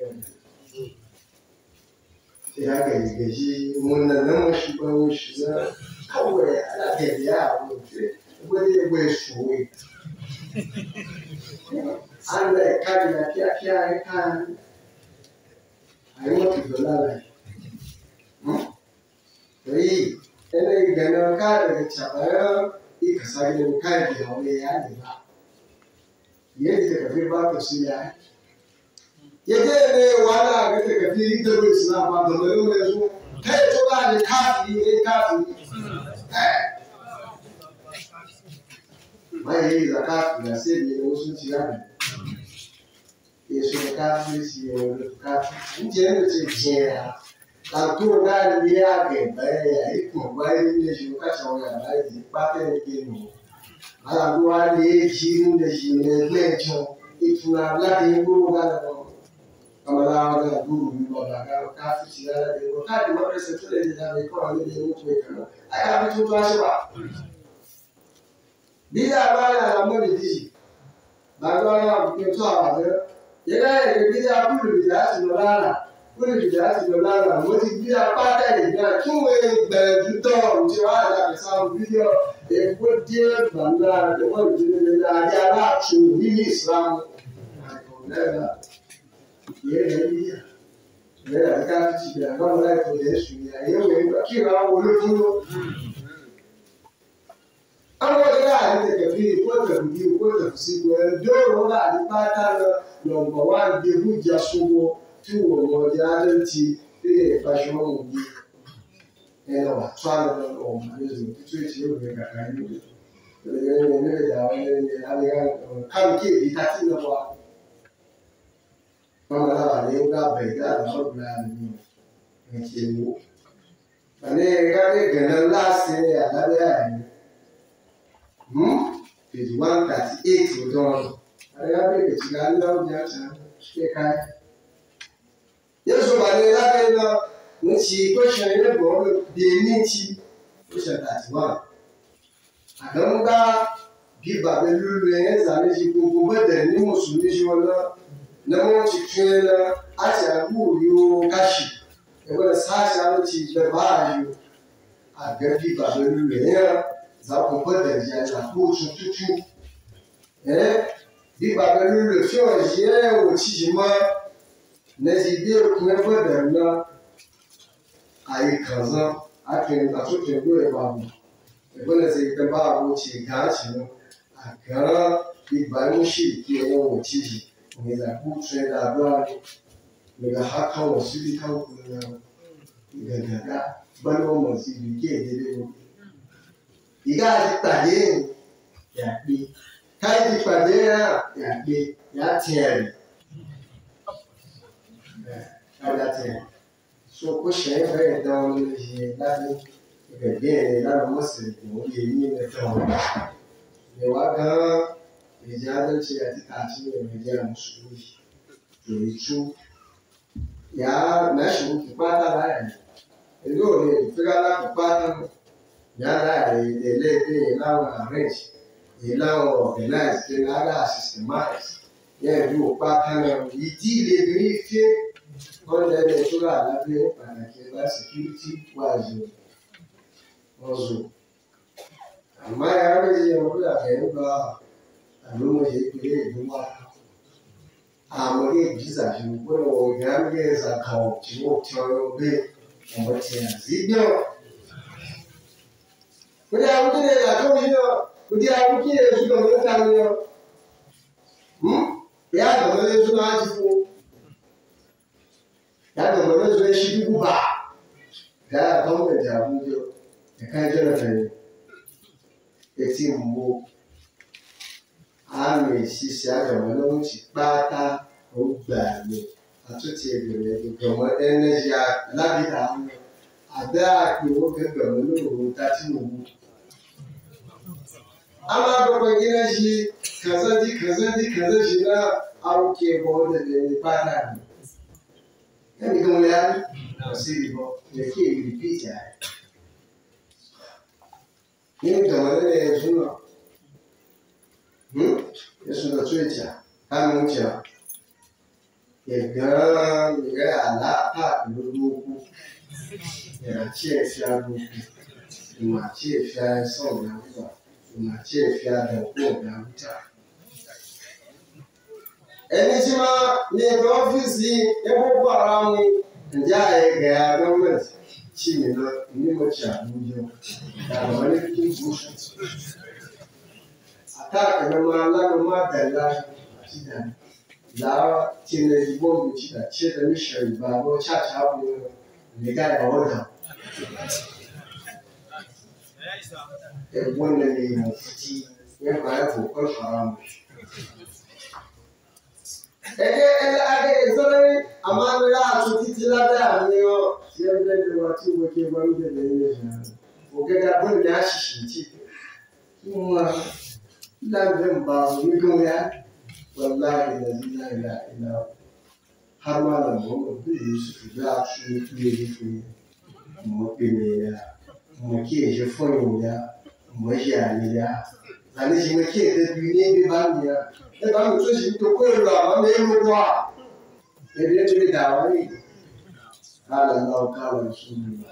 A: ya ga gaji mun nan shi ba shi za kawai ana tafiya a wani bai soye an da ya kari na kiyakiya ya kari a yi mafi dolala da yi yanayi ganin ka daga cabayan ika sagin kayan da wani ya ne ba yadda ta kafi ba ka su ya yadda ne wani a ga ta kafi da bai suna ba da mai mai zo kai to ba ne kafi ne kafi mai yi zakatu ya sai ne wasu ciyani ya shi zakatu shi ya wani zakatu in ce yana ce jiya kanto na ni ya ga baya ya iko bayan da shi ka shawo ya bayi pata ne ke no ala duwa ne shi da shi ne lejo ituna la de guru ga da kamala ga guru ni ba ga ka fi shi da ko ka di ma presa tole da ne ko ne ne mutu kana aya bi tutu shi ba bida ba ya mu da ji ba ga ya ku to a ga ya ga bida kullu bida shi lana kullu bida shi lana mo ti bida pata ni na tun we gbe ju to ti wa la ke sa video e ko die banda de mo ji ne na ya la chu ni Islam ko na ye ne ya ne ka ti ya ba la ko de su ya ye we ki ra wo lo fun àwọn ọ̀gá àdìtẹ̀kẹ̀fì ìpọ́tẹ̀bùdí ìpọ́tẹ̀fùsígbò ẹ̀dọ́rọ̀ ọ̀gá àdìpátá lọ́gbọ̀ wá gbé hújà sówó tí wọ́n mọ̀ ọ̀dẹ́ adẹ́ntì ilé ìfàṣọ́ òbí ẹ̀nà wà tó àlọ́ ọ̀mà lẹ́sùn tó ètì yóò gbé kàkà yìí ẹ̀rẹ̀ nílẹ̀ àwọn ẹ̀rẹ̀ àlẹ́yà káàkiri èdè tàbí lọ́wọ́ wọn lára ní ọgá bẹ̀ẹ̀dá àlọ́gbà àlùmí ẹ̀kẹ́wò àní ẹ̀káàkiri gẹ̀nà láàṣẹ àlábẹ́ àyè page 138 udon ayabe kichiganda ujacha shekai yeso bale labe na nchi question ile bo de nichi question 31 adamba biba belulu yenza meji kuku bede ni musulmi jona na mo chikela acha buyu kashi ebe sasa nchi bebayo agabi ba belulu yenza za ku bada ya za ku tutu bi ba ga lulu fiyo je wo ci ma na ji bi ku na bada na ai kaza akin da su ke goye ba mu e bane sai ta ba wo ci ga ci no aga bi ba mu shi ke wo ci ji ne za ku sai da ba ne ga haka wasu bi kan ku na ìgàgàgà bọ́lá ọmọ sí ibi kí èdè lé wọn. Ìgá àti pàdé yà pé káyé ti pàdé náà yà pé yà tiẹ̀ rẹ̀ káyà tiẹ̀. So kó ṣe é fẹ́ dáwọn lórí ṣe láti ìgbẹ̀gbẹ́ ẹ̀ lára mọ́sẹ̀ ìwọ̀n lè ní ẹ̀tọ́ wọn. Ìwà gan-an èdè adalci àti kàtí èdè àmùsùlùmí lórí tú. Yà á náṣù pátá láyà èdè òní ìfẹ́gá láti pátá yà á láyà èdè lẹ́gbẹ̀ẹ́ ìláwọ̀ arrange ìláwọ̀ organize kí ní àgbà systemize yẹn ìlú pátá náà ìdí ilé ní fẹ́ wọ́n lẹ́gbẹ̀ẹ́ tó rà lábẹ́ pàtàkì ẹgbà security wájú ọ̀zọ̀. Àmọ́ yàrá méjì yẹn wọ́n dàbẹ̀ ń gba àlómọ̀ yìí pé ìlú wà. Àmọ́ ní ìjísà fi wọ́n wọ̀ ìgbà ní ẹ̀sà kan tí wọ́n ti ọ̀rọ̀ gbé ọmọ tí a sì gbọ́. Kò dé àwọn kíni ẹ̀dà tó mi yọ, kò dé àwọn kíni ẹ̀dà tó mi ta mi yọ. Ìyá àgbọ̀n lé tó náà ti fún. Ìyá àgbọ̀n lé tó lé ṣí dúkú bá. Ìyá àgbọ̀n lè jà àbújọ ẹ̀ka ẹjọ́ rẹ̀ fẹ̀yìn. Etí mú àmì ìṣiṣẹ́ àgbọ̀n ló ń ti pátá ó gbà mí. Àtúntì ìbẹ̀rẹ̀ ìgbọ̀mọ̀ ẹnẹ́yà lábìlà àwọn àbẹ́ àpè owó gbẹ̀gbẹ̀rún lóòrùn tàbí òwú. A máa gbọ́dọ̀ gíná ṣe kàzádì ṣe náà àwòkè ẹ̀bọ̀ ọ̀dẹ̀dẹ̀ ní pátá mi. Ẹni gan ya sí ìbọn lè kí èyí rìpíìtì ààrẹ. Ní ìgbọ̀mọ̀ lẹ́lẹ̀ ẹ̀sùn náà. Ẹ̀sùn náà tó ìjà, káàmù ìjà. Ẹ̀gbọ́n rẹ̀ àlàáfà lólókù. Ìrànṣẹ́ ẹ̀fẹ́ agbókù. Ìmàṣẹ́ ẹ̀fẹ́ ẹ̀sán ìyàwó. Ìmàṣẹ́ ẹ̀fẹ́ àdàpọ̀ ìyàwó. Ẹni tí máa ní ẹgbẹ́ ọ́fíìsì ẹgbẹ́ ara mu ǹjẹ́ ẹgbẹ́ gọ́ọ̀mẹ̀ntì tí mi lọ onímọ̀ tí àbújọ ìdàgbà ní kí n bú. Àtàkì ló máa lágbó má bẹ̀rẹ̀ àti dàní. Lára tí ilẹ̀ ìbò mi ti dà tí ẹ̀dẹ̀ ní ṣe ìgbàgbọ́ ṣáàṣà bú nígbà ìbáwọ̀ dà. Ẹ̀gbọ́n lẹ́nu ìmọ̀ fìdí nípa ẹ̀kọ́ kọ́ ìfara mu. Ade ezore amanu ya atutiti labẹ àníyàn tí ẹ bẹ jẹ wá tí wọ́n kí ẹ bá ń bẹ lẹ́yìn ẹ̀ṣẹ̀ rẹ̀. Ògèdè abúlé ní àṣìṣe tí wọ́n lábẹ́ ń bá onígun ya wọ́n láàyè nàìjíríà ìlà hàmàlà mọ́ bí Yusuf bí a tún ní kí lè fún yẹn. Mọ̀ pé mi ya mọ̀ kí èyí fún yẹn ya mọ̀ yẹ àyè ya. Àní ṣe mọ̀ kí èdè bí ní ibi bá mi ya. Ẹ̀ka mi tó ṣe tó kó èrò àwọn ọmọ ẹ̀rọ wà. Ẹ̀rí tó lè dà wọ́n ní. Kálọ̀ náà kálọ̀ ìṣúná.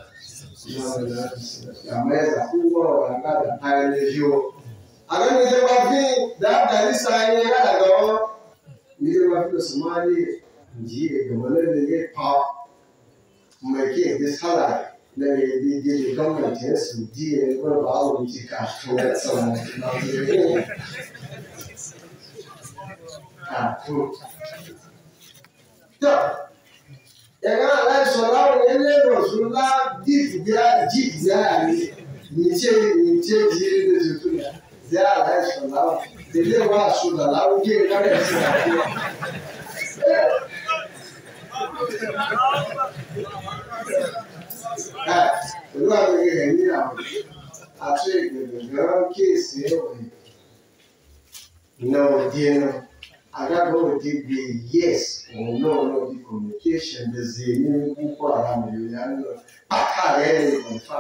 A: Àmọ́ ẹ̀ka fún wọ́ọ̀ àgbàdo ayẹyẹ yìí o. Àwọn ènìyàn wá bí dáadáa ní sáyẹn yàrá wọn. Nílé wá bí Sòmálì jí ìgbìmọ̀lẹ́ lè pa. Mọ̀ kí èdè sálà lẹ́yìn èdè ìdíje gọ́ọ̀mẹ̀ntì ẹ̀sìn díẹ̀ gbọ́dọ̀ bá àwọn ti kà fún ẹ̀sán wọn. Ẹ̀ka aláìsàn láwọn ẹlẹ́rọ̀sùn ńlá jíìpù bí àní nìṣẹ́ jí lóṣù tó yà bí aláìsàn láwọn ilé wa àṣùdà láwọn jẹ́ ìkárẹ̀ sí àfihàn. Pẹ̀lú àwọn èèyàn ní àwọn àti ìgbẹ̀gbẹ̀ gan kéèsì ẹ̀wọ̀n náà díẹ̀ náà. Agbábọ̀ òde gbé yes òun náà lọ bí communication lè ṣe ní púpọ̀ ara mi ìyá náà pátá rẹ̀ ní ọ̀fà.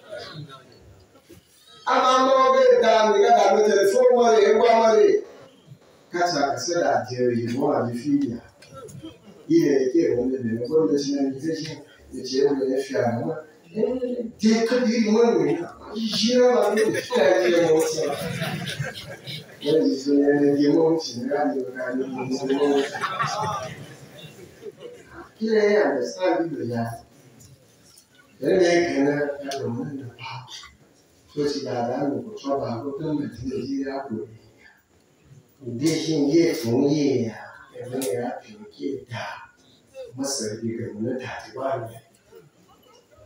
A: A máa ń lọ́wọ́ bẹ́ẹ̀ dá mi gàdá mi tẹlifóònù mọ́lẹ̀ ẹgbẹ́ mọ́lẹ̀. Káàtì àkàṣẹ́ àti ìmọ̀ àti fíìyà. Ilẹ̀ èké ìwọ̀n lè bẹ̀rẹ̀ fún nationalization ètò ìwọ̀n lè fi àwọn. Dé kébí ìmọ̀ ìwé náà yíyí náà ní ìfẹ́ ẹ̀jẹ̀ wọn sọ. Wọ́n ti sọ ẹni wọ́n ti ní láti ọ̀gá ní gbogbo wọn. Kí lè yẹ àbẹ̀sáàbì lò yá? Lẹ́nu ẹ̀kẹ́ náà yàtọ̀ mọ́ ní pa. Tó ti dáadáa nù kò sọ́ba àkókò mẹ́tí Nàìjíríà kò rí. Òde ṣì ń yé fún yéèyà ẹ̀mí ẹ̀rá kìí kí ẹ̀ dá. Mọ̀sẹ̀ bí gẹ̀mọ́ náà tàbí wà ní.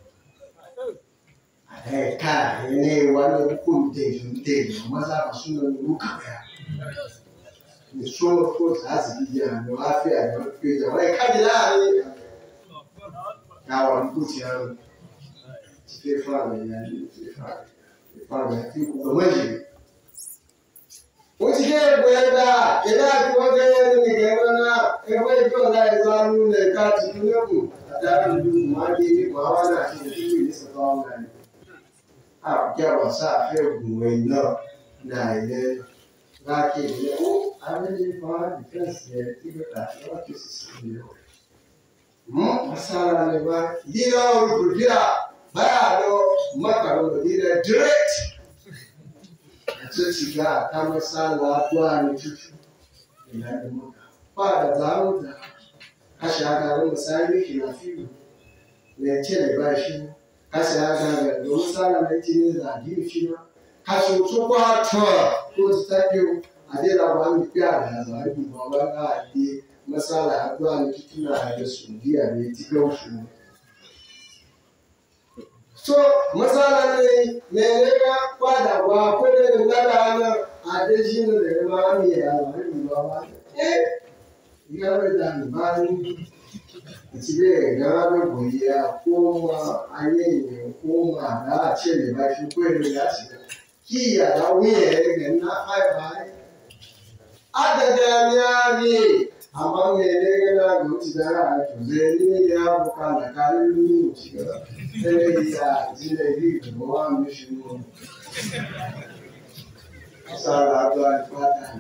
A: kai ne wani kun te maza ba suna nuka ya ni so ko ta aziki ya no lafiya da ke da wai kaji la ne ya wa ku ti ya ti fa ne ya ni ti fa ne ti ku ma ji o ti ke gweda ina ki wa ga ni ga na e wai ko la za nu ne ka ti ne ku da ni ma ni ma wa na ti ni sa ta na àbújáwà sáàfẹ́ ògùn iná náà ilẹ̀ láti ilẹ̀ ó amẹ́lẹ́fà dìfẹ́ǹsì ẹ̀ tí bẹ́ẹ̀ àti wọ́n ti sì sí ilẹ̀ ọ̀. Masala ne ba dina olùdíà báyà lọ mọ́kànlá olùdíà direct àti sìgá àtàmọ́sálà àdúrà ní tútù ìlànà mọ́kà. Fáàdà táwọn dà aṣáájú àwọn mọ̀sáyé kìlá fíìmù ní ẹ̀jẹ̀ lè bá ṣe. Kasi aga don sala na tini za gifi na kasi tukwa twa ko tsakiyo adela wa mi pia da za bi ba ba ga ade masala adwa ni kituna da su dia ne tiga su so masala ne ga kwada wa ko da ngada na ade shi ne da ma mi ya ba ni ba ba ya da ni ba ni Ichile gawe boya koma ayeye koma na chele ba shi kwere ya shi kiya la wiye ga na hai bai adada nyari amma me ne ga na guti da to ze ni ya buka na kare ni ci ga sai ya jile ri ko wa mi shi mu sala da fata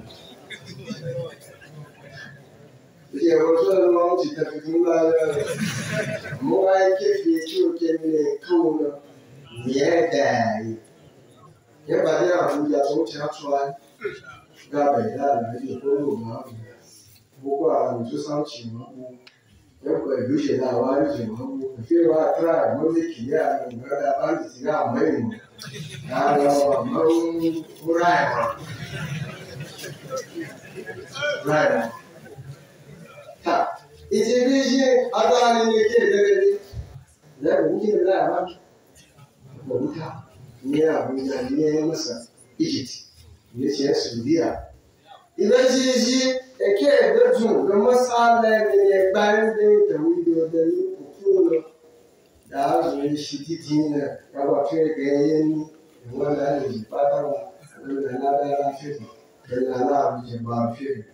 A: Perché non ci capiamo ma che figlio che ne come niente e vediamo Abuja sono ciao vabbè dai io quello ma poco a non so se ma e poi lui da vari ma che va tra non è che ya non da avanti si va mai allora ma right Ijibishi adani ne ke dare da wuce da ba da wuta ne Abuja ne masa Egypt ne ce Saudiya idan shi eke da ju da masala ne bayan da wido da ku da azu shi titina ya ba fe ga yin wala ne fata da na da lafiya da na Abuja ba fe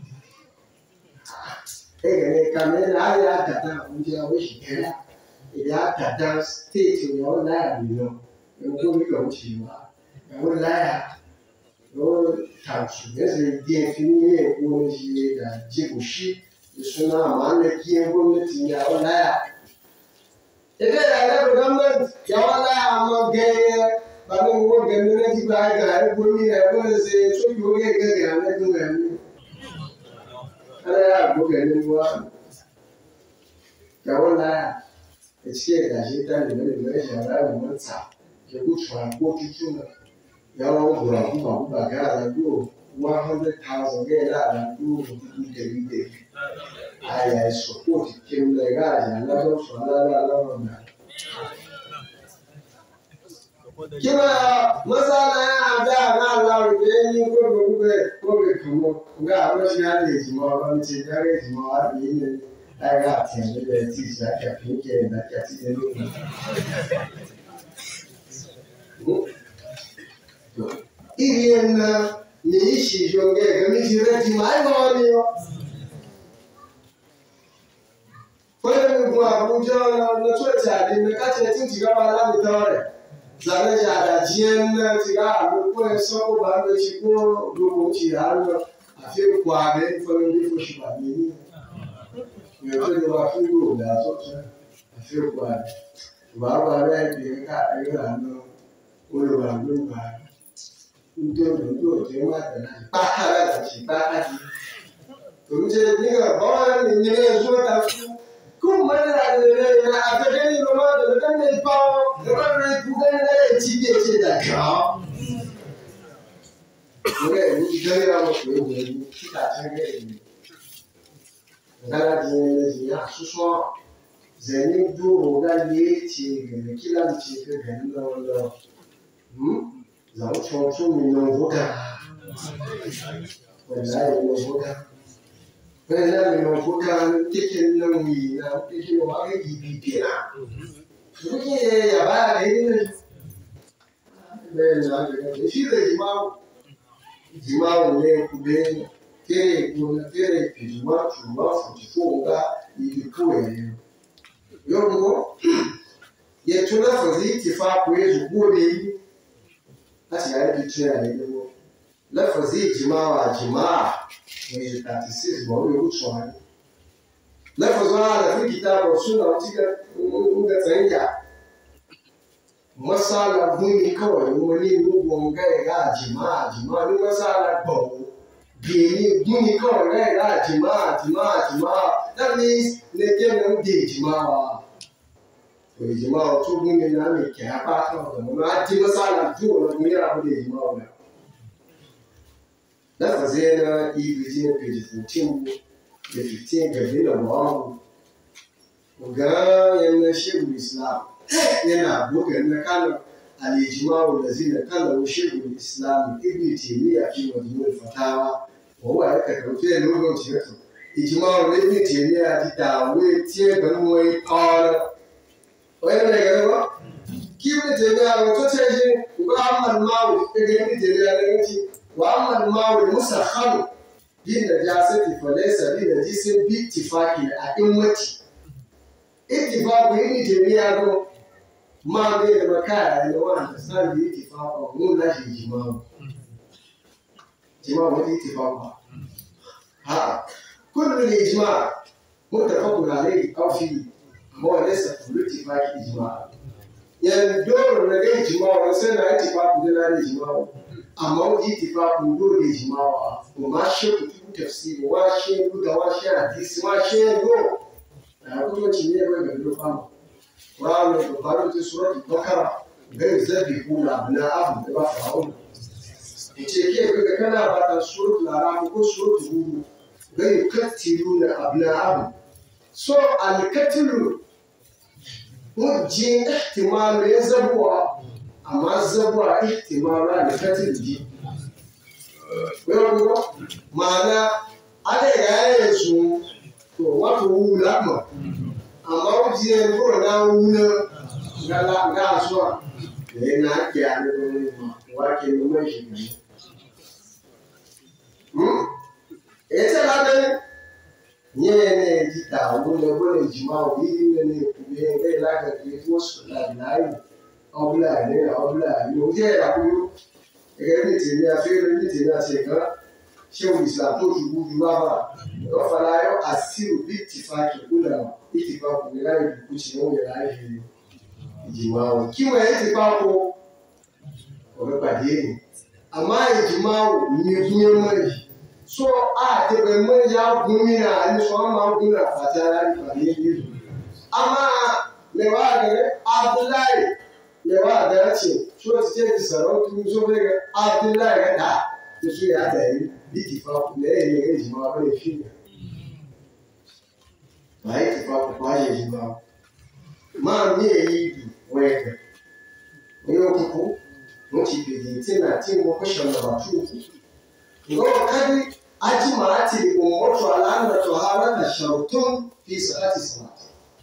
A: kamera ya dada oúnjẹ oṣìkẹ́lá ìyá dada stéètì wọn láyà nìyẹn ẹgbẹ́ gómìnà ti wá ẹ̀wọ̀n láyà ló tàǹtù lẹ́sẹ̀ díẹ̀ fi ní ẹ̀kọ́ ṣe ìdàjẹ́kùsí ìṣúná àmàlẹ́ kí ẹgbẹ́ mi ti yà wọ́n láyà. Ẹgbẹ́ ìdàgbẹ́ gọ́ọ̀mẹ̀ntì yà wọ́n láyà àmọ́ gẹ́gẹ́ bàbá mi wọ́n gẹ̀mí lẹ́tí gba ẹ̀gà ẹ̀gbọ́n mi ẹ̀gbọ́n ṣe sójú orí ẹ̀gẹ́gẹ́ àmẹ́gbọ́n ẹ̀mí. Ada bukan dua, kalau lah, kecil dah cerita ni Malaysia dah mengecah, jadi cuan kuat itu nak, kalau orang buat bagai itu 100,000 kena itu jadi, ayah support kim lega, jangan tu soalan lah. Kima masalah ada ngalau ini ko kamu enggak harus nyari semua orang cari semua ini agak tinggi dari sisi saya pikir nak kasi ini. Ini ni isi jonge kami sirah di mana ni? Kalau gua Abuja nak cuaca di mereka cakap jika malam itu ada. Zane jada jiyan na tiga abubuwan sako ba da shi ko lokaci har a fi kwade farin rufo shi ba ne yanzu da ba fi go da sosai a fi kwade ba da yake ka ayi rano wani ba don ba ndo je ma da na ba kala da shi ba ka ji to mu je dinga ba wani ne ne zo ta kuma da na akademi roma da kan ne ba da kudan da ci ke ce da ka ne ni gari na mu ko ne kita ce ne da ji ne ya su so zanin doro ga ne ce ga kila ce ga ganin lawan za mu cewa min nan voka wallahi nan voka wallahi nan voka tikin nan mi na tikin wa ga ibi na muke ya ba da yin ne na ga shi da jimawo ne ku be kere pijuma chuma fujifunga ilikuwe yongo yetuna faziti fa kwezu gode ati ya kichya leo la faziti jimawa jimaa mwezi 36 bwa yuchwa la fazwa la kitabu sunna utika unga tsanya masala bunyi kawai wani mugun gai ga jimaa ni masala bawo Gini guni kawai rai ra jima. That means ne kenan de jima. To jima to guni na me ke ba ta da mu na ji masala to na guni abu de jima wa. Da fa zena ibiji page 14 da 15 ga dina mu. Ga yana shehu Islam. Yana buga na kana al-ijma' allazina kana shehu Islam Ibn Taymiyyah fi majmu' al-fatawa وهو يكتب في لغة شيء إجماع ابن تيمية تداوي تيموي قال وين يقولوا كيف تيمية وتشجع وأما الماء ابن تيمية وأما الماء المسخن بالنجاسة فليس بنجس باتفاق الأئمة اتفاق ابن تيمية ما بين مكان وأن تسال باتفاق مو لا إجماع إجماع ولا اتفاق ها كل الإجماع متفق عليه أو فيه هو ليس كل اتفاق إجماع يعني دور لدى إجماع ورسلنا اتفاق لدى الإجماع أما هو اتفاق دور الإجماع وما شيء في تفسير وما شيء حديث وما شيء دور أقول لك إني أقول لك وأنا أقول لك سورة البقرة غير ذبحون أبناءهم بما فرعون وتشيكي يقول كنا بعد سورة الأعراف وكل سورة هود يقتلون أبناءهم so القتل وجه احتمال يزبوا أما زبوا احتمال القتل دي ويقول معنى على يسوع وتقول أما وجه يقول نقول لا سوا لأن كأنه واكن ماشي ese lade nyene kita wole jima wili ne kubenge laga kifos la nai obla yo je la ku egere ti ni afere ni ti na se kan shehu islam to ju ju baba o fala yo asiru bitifaki kula bitifaki ni lai ku chi no ya lai jima kiwe bitifako o be pade ni ama jima ni duwe so te be mo ya gumina ani so ma gumina fatara ni fani ni ama le wa de Abdullahi le wa da ce so ti je ti saro tu so be Abdullahi da ni so ya da yi bi fa ku le ni ji ma ba le fi mai ti fa ku pa ye ji ma ni yi du we yo ku mo ti be ti na ti mo ko shona ba tu ngo kadi أجمعت الأمة على أن طهارة شرط في صلاة الصلاة.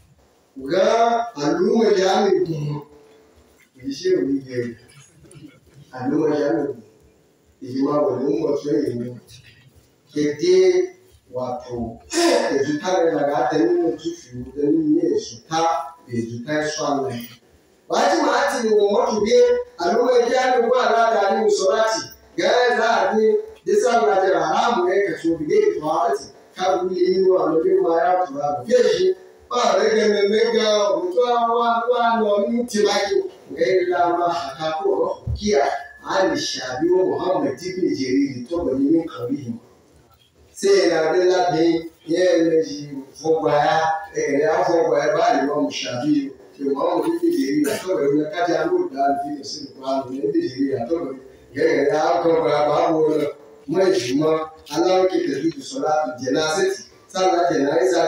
A: وقالوا جامد يشير بيجي. قالوا جامد إجماع الأمة شيء كده واتو. يجتمع لقاتني تشوفوا تني يسوع يجتمع سوالنا. وأجمعت الأمة بيه قالوا جامد ولا داري مسراتي. قال لا Desa na jira haramu ne ka so bige tuwati ka buli ni wa lobe ma ya tuwa feshi ba rege ne mega mutwa wa no ni tilaki ngai la ma ka ko kiya ali shabi wa Muhammad ibn Jarir to bani ni kabihi sai na de la be ye ne ji fogba ya fogba ba ni mo shabi Muhammad ibn Jarir to bani ka ja lu da fi sin kwa ni ibn Jarir to bani ngai ya ko ba wo mai juma Allah ke tafi da salatu janazati sallah janaza dai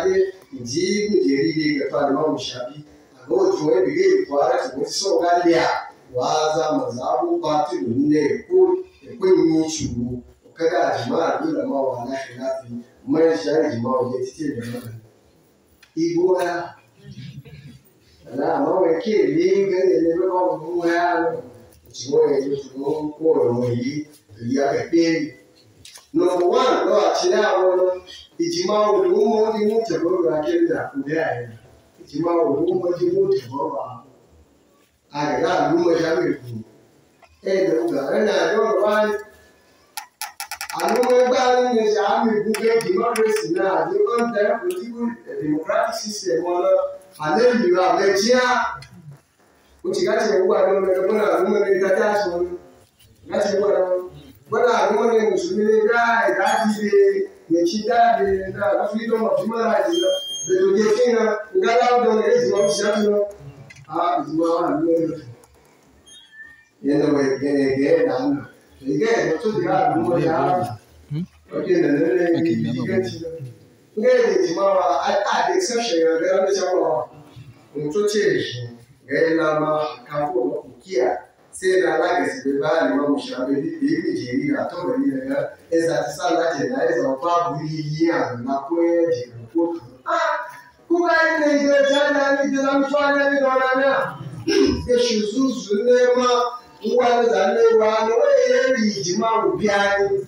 A: inji mujeri ga ta Imam Shafi a ga wato wai bige kwara su so galiya waza mazabu batilu ne ko kunyi shuru kada jama'a dole ma wala khilafi mai shari jama'a ya tike da nan igo ya ala ma wa ke ni ga ne ba mu ya ci wa ya ji ko ko yi ya ga pe number 1 lo achira won ijima olumo ni mu te bo ra ke da ku de aye ijima olumo ni mu te bo ra a ga lu mo ya me ku do ga na do wa anu mo gba ni ja mi bu ke democracy na the content political democratic system won ale mi ra le jia o ti ga ti wo ado me ko na lu mo ni ta ta so na ti wo wọ́n àwọn ọmọ mùsùlùmí dá ìdájí lè ṣí dáàbì náà freedom of human rights lọ bẹ̀rẹ̀ òkè kí n nga láwùjọ ní èyí wọ́n ṣe àti lọ ìdìbò àwọn àdúgbò rẹ̀ yẹn lọ gẹ̀ẹ́gẹ́ ìdáná ìgẹ́ ẹ̀dọ́ tó di àdúgbò yà á ọdún ìdẹ̀lẹ́lẹ́ ìgbẹ́ ti lọ nga èdè ìdìbò àwọn àdé exception yẹn lọ́dẹ́ ọdún tí wọ́n ohun tó ṣe èṣù gẹ́gẹ́ lámà káfọ́ òkìá sai da alaƙa su bai ba da mamu shafi da yi da jeri da to bari daga esa ta sa la je na esa ba buri ya na ko ya je ko ko ga ne da jana ni da lam tsana ni da na ke shuzu ne ma uwa da ne wa no e ri ji ma u biya ni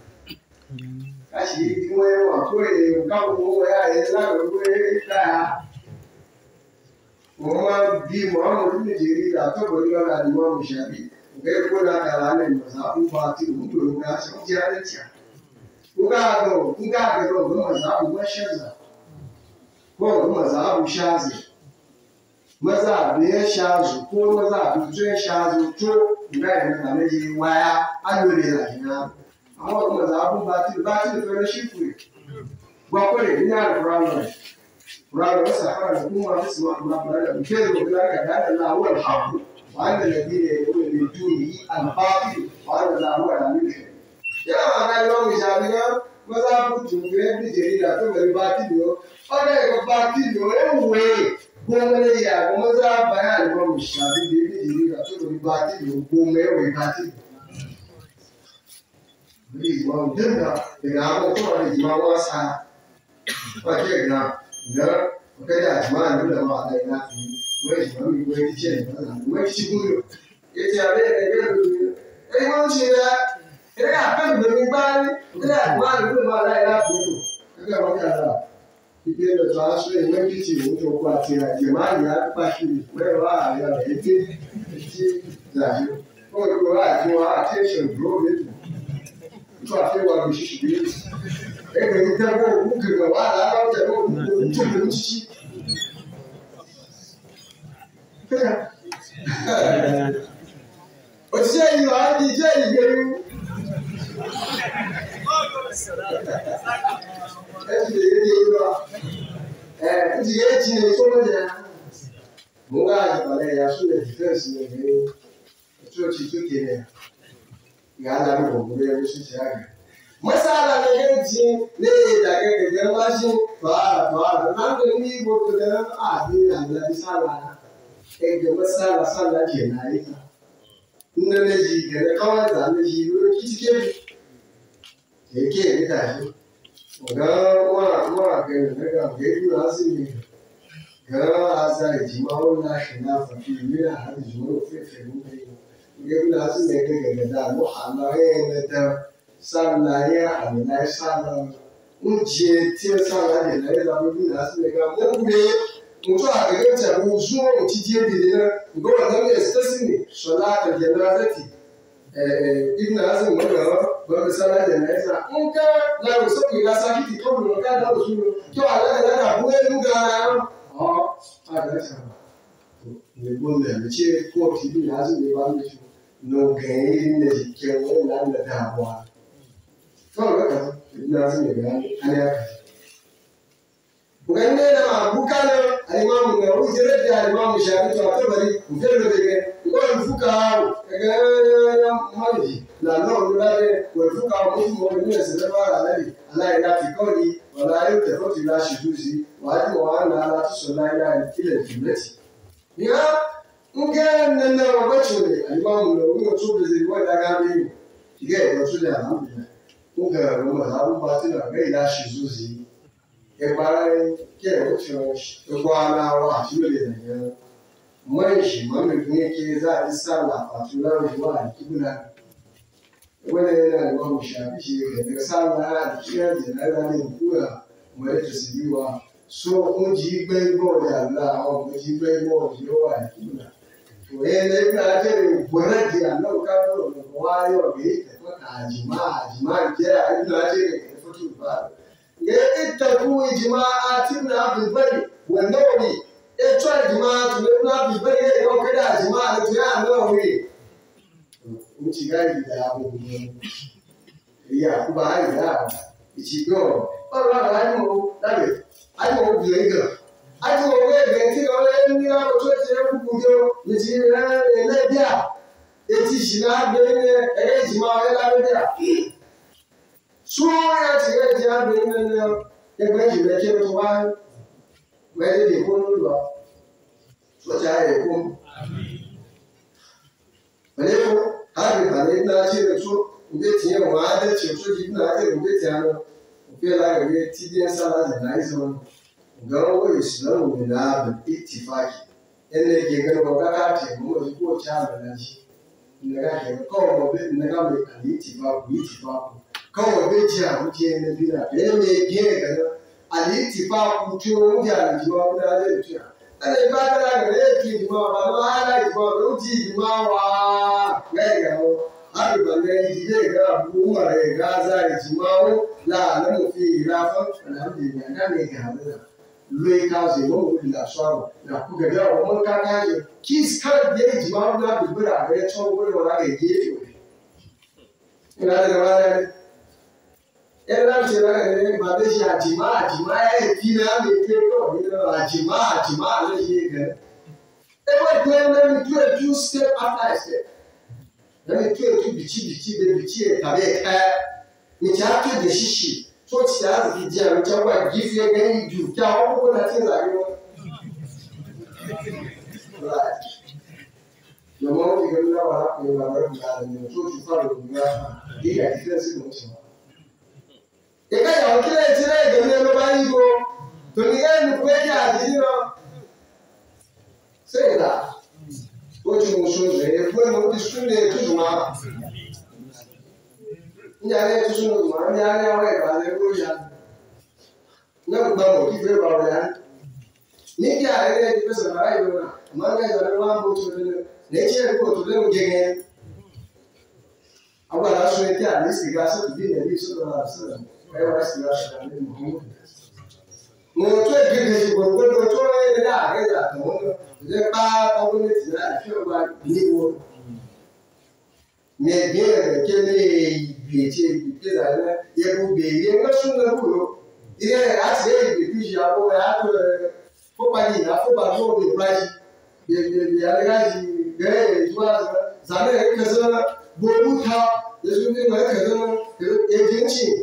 A: kashi di mo e wa ko e ka mo ya e la ko e ta Muhammad bi Muhammad bin Jarir to bari ga Imam Shafi ga ko da kala ne mazabu ba ti mun do ga shi ya da ciya ko ga do mazabu ba shaza ko mazabu shazi mazabu ya shazu ko mazabu je shazu to ga yana da ne waya alure la ina amma mazabu ba ti to shi ku ba ko ne ina da ورابع وسحر الحكومة اسمه ربنا بكذب بذلك أن الله هو الحق وأن الذين يدعون من دونه الباطل وأن الله هو العلي الحكيم. يا أنا اليوم جامعنا ماذا كنت تقول جريدة تقول الباطل أنا الباطل هو بومي يا وماذا بيان اليوم الشعبي جريدة تقول الباطل بومي والباطل. بليز وان جدا إذا أنا أقول لك ما واسع فكيفنا da kada jama'a dole ma da ina fi wai jama'a mi wai ce ne wai ci gudu yace abe ne ga gudu wọ́n ṣe ẹ àfẹ́gbẹ̀ mi bá ní àgbà àdúgbò máa láì láti ètò gẹ́gẹ́ wọ́n kàrà ìgbé lọ́tọ̀ aṣọ ìwé kìtì òun kọ àti àjẹ máa yà á pàṣírí mẹ́rin wá àyà rẹ̀ ètè ètè ìdàgbé wọ́n kọ́ àti wọn àtẹ́sán dúró lẹ́tọ̀ tó àfẹ́wà lè ṣiṣẹ́ bí ẹgbẹ́ mi tẹ́wọ́ òkú kìrìnà wà láàárọ̀ tẹ̀wọ́ òkú tó lè ń ṣiṣẹ́. Òṣìṣẹ́ yìí wà á di iṣẹ́ ìgbèrú. Ẹ ti lè rí ìlú wa. Ẹ ti yé ti lè tó lọ́jà. Mo ń gbà ìpàdé ìyàsúlẹ̀ dìfẹ́ǹsì ní ìlú tó ti tó kéde. Ìyá àdàlù ògùn rẹ̀ ló ṣe ṣe àgbẹ̀. Masala ne ganci ne da gaggagen mashin fara. Nan da ni boko da nan a bi na da misala. Ga masala sallah ke na yi ta. Inda na ji ga da kawai da na ji ruwa kitike da yake yi tashi ga wa ga daga ga yi na su ne ga azar jima'u na shi na fafi mina har jima'u fefe mun kai ga na su ne ga da mu Allah da sallah ya amina sallah mun je ti sallah ne da da mu na su ne ga mu ne mutu a garin taro zuwa mutu je da na ga wannan ne stasi ne salatul janazati ibn azim wanda ba salat janaza in ka la rusuki la sakiti ko mun ka da rusul to ala da na buwe luga a da ta ne bonne ne ce ko ti ibn azim ne ba ne shi no gain ne ke wannan da dawa to ga ibn azim ne ga ana Mgande na bukana alimamu na ujireje alimamu Shafi to atabari mfelo bege ngo mfuka hao kaga maji na no ndale mfuka hao mtu mmoja ni sema alali alai na fikoni wala yau da fati la shi duzi waji wa na la tu sunna ila jumlati ya nga nana wabachole alimamu na uno tu bezeli wa daga bi ige do tu da alhamdulillah nga ro ma habu bati na ga ila shi zuzi e bare ke o cho e kwa na wa shi le da mai shi ma me ne ke za a sallah fa tu la wa kibula wala yana da mu shafi shi daga sallah da kiyar janaza ne kuwa mai tasbiwa so un ji gbe go da Allah o ji gbe go yo wa kibula to ne ka ce gora ji Allah ka do wa yo be ko ka jima ke a ina ce ke fito ba ne ita ku jima'atin na bil bari wanda wani ito jima'atu na bil bari ne ko kada jima'a to ya nawi mun ci gari da abu ya ku ba ai da ci go ba ai mo dabe ai mo bilega ai mo we ti o ni na to ti ku ku jo ni ti le dia e ti shina be ne e ji ma e la dia so ya ti e ji a be ne e gbe ji be ke to wa we de ko lo so ja e ko amen har da ne na ce da su ube tiye wa da ce su ji na ce ube tiye no ube la ga ti dia sala da na iso ga wo islam ne na da ittifaki ene ke ga ko ka ce mu ko cha da na ji ne ga ke ko mo be ne ga me ali ittifaku ko mo be ji a mu je ne bi da ne ke ga ali ittifaku to mu ja ji wa da da ji ana ibada da ne ki ji ma ba ma ala ji ma ro ji ma wa ga o har ba ne ji ga bu ma ga za ji ma o la na mu fi rafa alhamdulillah na ne ga da lui ka ze mo la so na ku ga da mo ka ka ji kis ka de ji ma na bi bura ga cho bo ro la ga ji fi ina da ba ne ela se la ne ba de ya ji ma e ti na me ke ko ni na ji ma le ji ga e ba de na mi tu e two step after step na mi tu e tu bichi e ta be ka ni cha tu de shishi so ti ya zi ji a cha wa gi fi ga ni ju cha o ko na ti la yo right yo mo ti ga na wa ko la ba ga ni so ti fa ro ga di ya ti se mo ti eka ya okile tire gele lo ba yigo to ni en ku e ya di no sei da o ti mo so re ku mo ti su ne tu ma nya ne tu su ma nya ne wa ba le ko ya na ba mo ti fe ba ya ni ya ne ti se ba yigo na ma ga ya wa mo tu ne che ko tu le mo je agora acho que a lista gasta de vida ali sobre a ação eu acho que acho que muito no to é que o governo to é da é no de pa o ne ti na fi o ba ni wo me bien que ne biete que da ne e bu be ye no sun na bu ile a ti e bi ji abo ya to ko pa ni na fo ba no be price be ya ga ji gare zuwa zabe ka sa boruta da su ne mai ka zama ejinci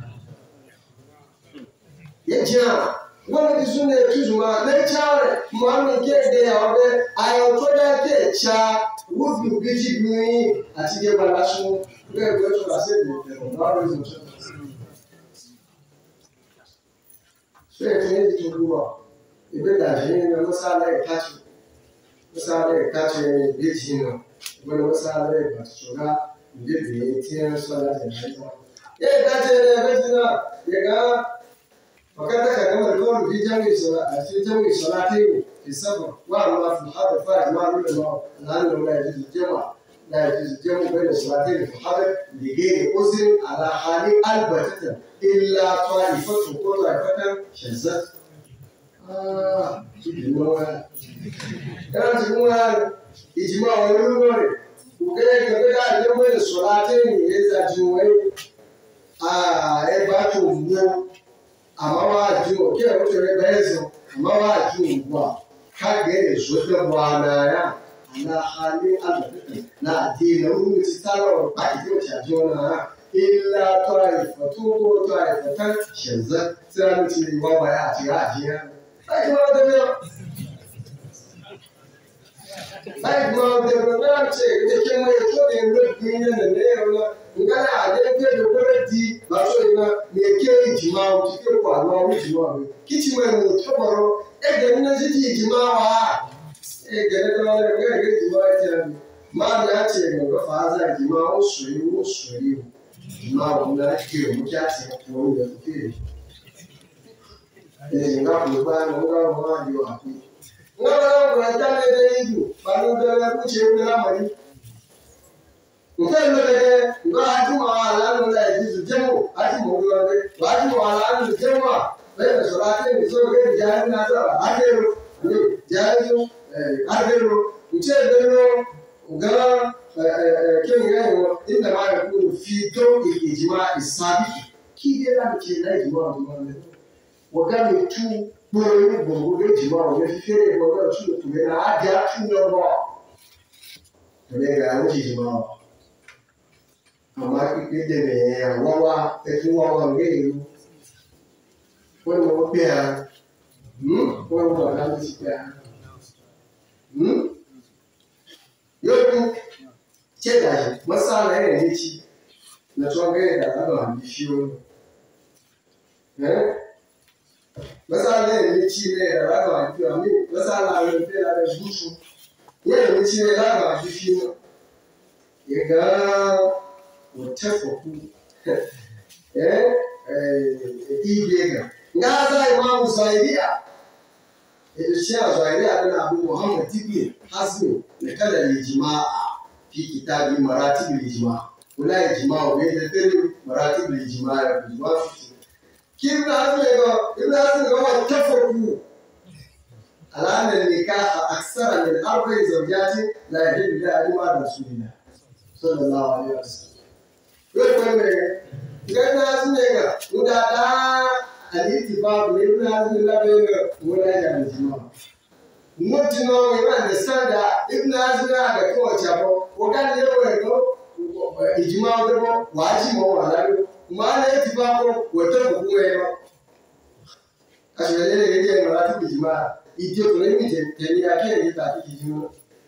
A: ya jiya wani su ne tuzuma na chare muhammed ke da yawa a yau to da ke cha wufi biji biyu a cikin balasu ga ga su da sai da ba da su sai ne ji turuwa ibe da shi ne masala ya kace ne biji ne wani masala ya ba su ga Jadi tiada solat yang lain. Ya kaca betina, ya kan. Maka tak ada mereka bijang di solat itu disebut wala fi hadal fa'il ma lahu lalu la yajuz jamu bain salatain fi hadal li ghayri uzr ala hali albatatan illa ta'ifatu wa ta'ifatan shazat. Kan semua ijma ulama Ukele kabila jambo la solateni yeza juwe eba to mwo amawa ju ke o tere bezo amawa ju wa kage zote bwana ya na hali alba na dina uru sitalo baki jo cha jona إلا طائفة طائفة شذت سلامتي وبياتي عاجيا أجمع دمير أجمع دمير نامشي إذا كان ما يطلع يملك من النير ngana adeje do di ba so ina me ke jima o ti ke kwa na o jima me kichi me no toboro e de na ji jima wa e ge de na ge jima ti ami ma na che no go fa za jima o sui jima o na ke o ja ti ko o de ke e nga ko ba no ga ma di wa ku nga ba ta le de idu ba no de la ku che na mari Ukele ngati mawala nula jizu jemu ati mugulade wati mawala nula jemu bele sorate nisoge jani nasa agero jani agero uchebelo ugala kenga inda ma yakunu fi to ijma isabi kidela mchela ijma mwana wakati tu boro bongo ijma wamefere bongo tu tumena aja tu nyobo tumega ujima Mama kipende wawa etu wawa ngeni wewe pia wewe unalala pia yote cheda masala yale hichi na tuongea kama ambishio masala yale hichi ile kama ambishio mimi masala yale pia bushu yale hichi ile kama ambishio yega watafaku ibega ngaza Imam Zaidia Sheikh Zaidia ana Abu Muhammad Tibi Hasmi nakala al-ijma' fi kitab maratib al-ijma' wala ijma' bayna tari maratib al-ijma' كيف لازم واتفقوا على أن النكاح أكثر من 4 زوجات لا يحل لأجمع رسول الله صلى الله عليه وسلم. يقول لازم وده الاتفاق لازم ولا يجمع. Mutu no we understand that Ibn Hazm ga ko chabo o ga le wo go ijma o waji mo wala kuma na itibako wote ko ko ashwele le je marati ijma idio to ni teni yake ni ta ijma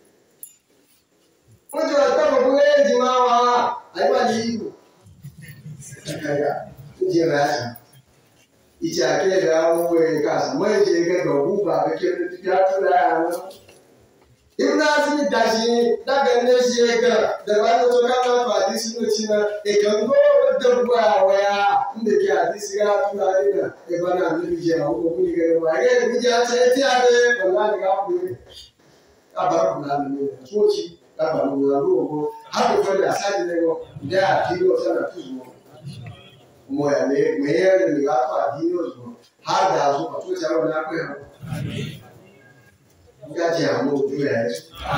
A: mutu atako ko ijma wa aiwa ni kaya ujira icha ke da we ka mai je ga dogu ba ga ke ya tura Ibn Hazm dashi daga ne shi ga da ba to ka ba hadisi no cina e kan go da buwa waya inda ke hadisi ga tura ina e bana ne je a ko kuni ga ba ga ni ja ta ti ade wallahi ga ku abar na ne so ci da ba no ga ro ha ko da sai ne go da kilo sana tuzo moya ne me ya ne ga fa dino zo har da zo to ta na ko ya Gaji àwọn ojú rẹ̀.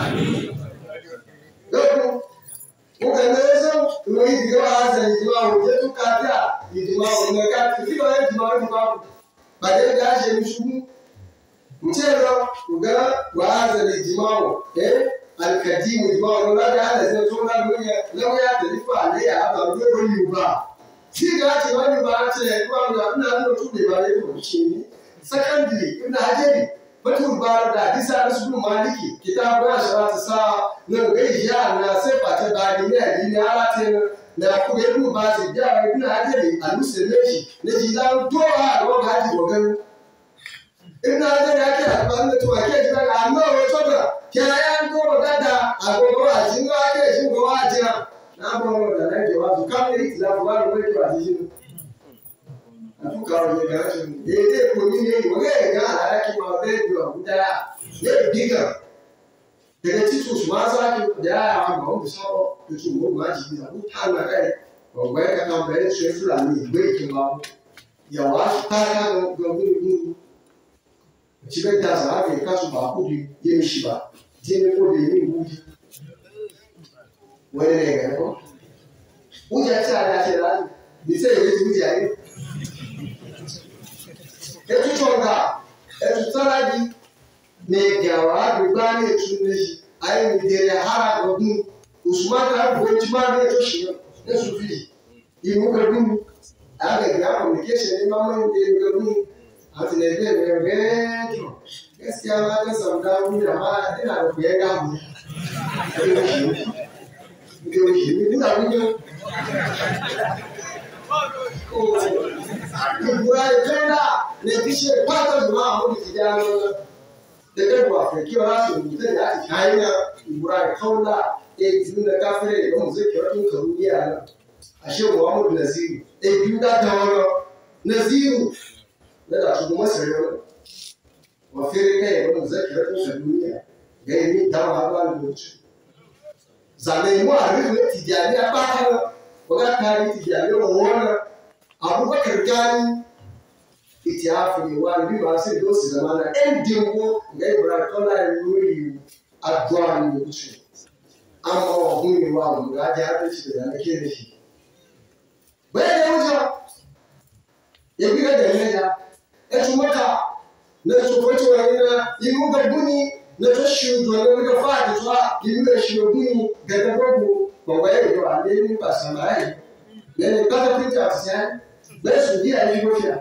A: Lọ́kùn, mo kàn lè sọ ìwé ìdíjọ́ àṣẹ ìdíjọ́ àwọn òjé tó kájà ìdíjọ́ àwọn ọmọ ẹ̀ka tí wọ́n yẹ ìdíjọ́ àwọn ìdíjọ́ àwọn pàdé ìdí àṣẹ ní ṣubú. Ǹjẹ́ lọ, ọ̀gá wàhálà ìdíjọ́ àwọn àlùkàdí ìdíjọ́ àwọn ọlọ́dẹ àlẹ́sẹ̀ tó lágbóyè lọ́wọ́ yàtọ̀ nípa àlẹ́ àbàwọ̀ lórí Yorùbá. Tí ìgbà tí wọ́n ní bá ṣe ẹ̀kọ́ àwọn àbúrò tó lè balẹ̀ tó ń ṣe ní. Secondly, ìgbà àjẹ́rì. Fatul bar da hadisa na su maliki kitabu ya sharatu sa na gaisha na sai fata ba ni ne ni alate na ku ga du ba sai da ibn hadiri al-muslimi ne ji dan to ha ro ga ji gogan ibn hadiri yake ban da to ake ji daga amma wato da kayan ko da agogo a jin ga ake shi go a jira na ba mu da nan jawabu kamar itilafu ba ro ke ba ji Afukawa ne ga shi ne ko ni ne wage ga alaki ma be do guda ne diga daga titu su ma sa ki da ya ma mu so su mu ma ji da ku ta na kai ko ga ka na be su fulani be ki ma ya wa ta ka go ni ci be ta sa ke ka su ba ku di ye shi ba je ne ko de ni mu ji wani ne ga ko uja ta da ce da ni sai ye ji ya ni etu chonga etu taradi ne gawa dubani etu neji ayi ni dere hara godun usman ka bo jima ne to shi ne su fi Imu kadun aga ga communication ne ma mun da kadun a tilebe ne to gaskiya ma ta sauka mu da ma ina da kuya ga mu ko shi ina mun Iburai tena ne kishe pata zuma mu ki da da ga wa fa ki wa su mutan ya ci hanya Iburai kaula tun da kafire da mu zai kira tun karuya ashe Muhammadu Naziru biyu da tawaro Naziru da su kuma sai wa fere kai da mu zai kira tun karuya ga ni da ma ba ni mutu zane mu a rufe tijani a bakara waga tari tijani wa wona Abubakar Gani iti afiri wa bi ba sai do su zamana endingo ga Ibrahim Tola yuri adwa ni mutu amma wa hunni wa mu ga ja shi da nake da shi bai da wuce ya bi da ne da ya tumata na tsofaci wani na yi muka buni na tashi da na ga fadi zuwa yi muka shi buni ga da babu ba ga yi da ne ni ba samai ne ka ta fita sai bai su biya ni gofiya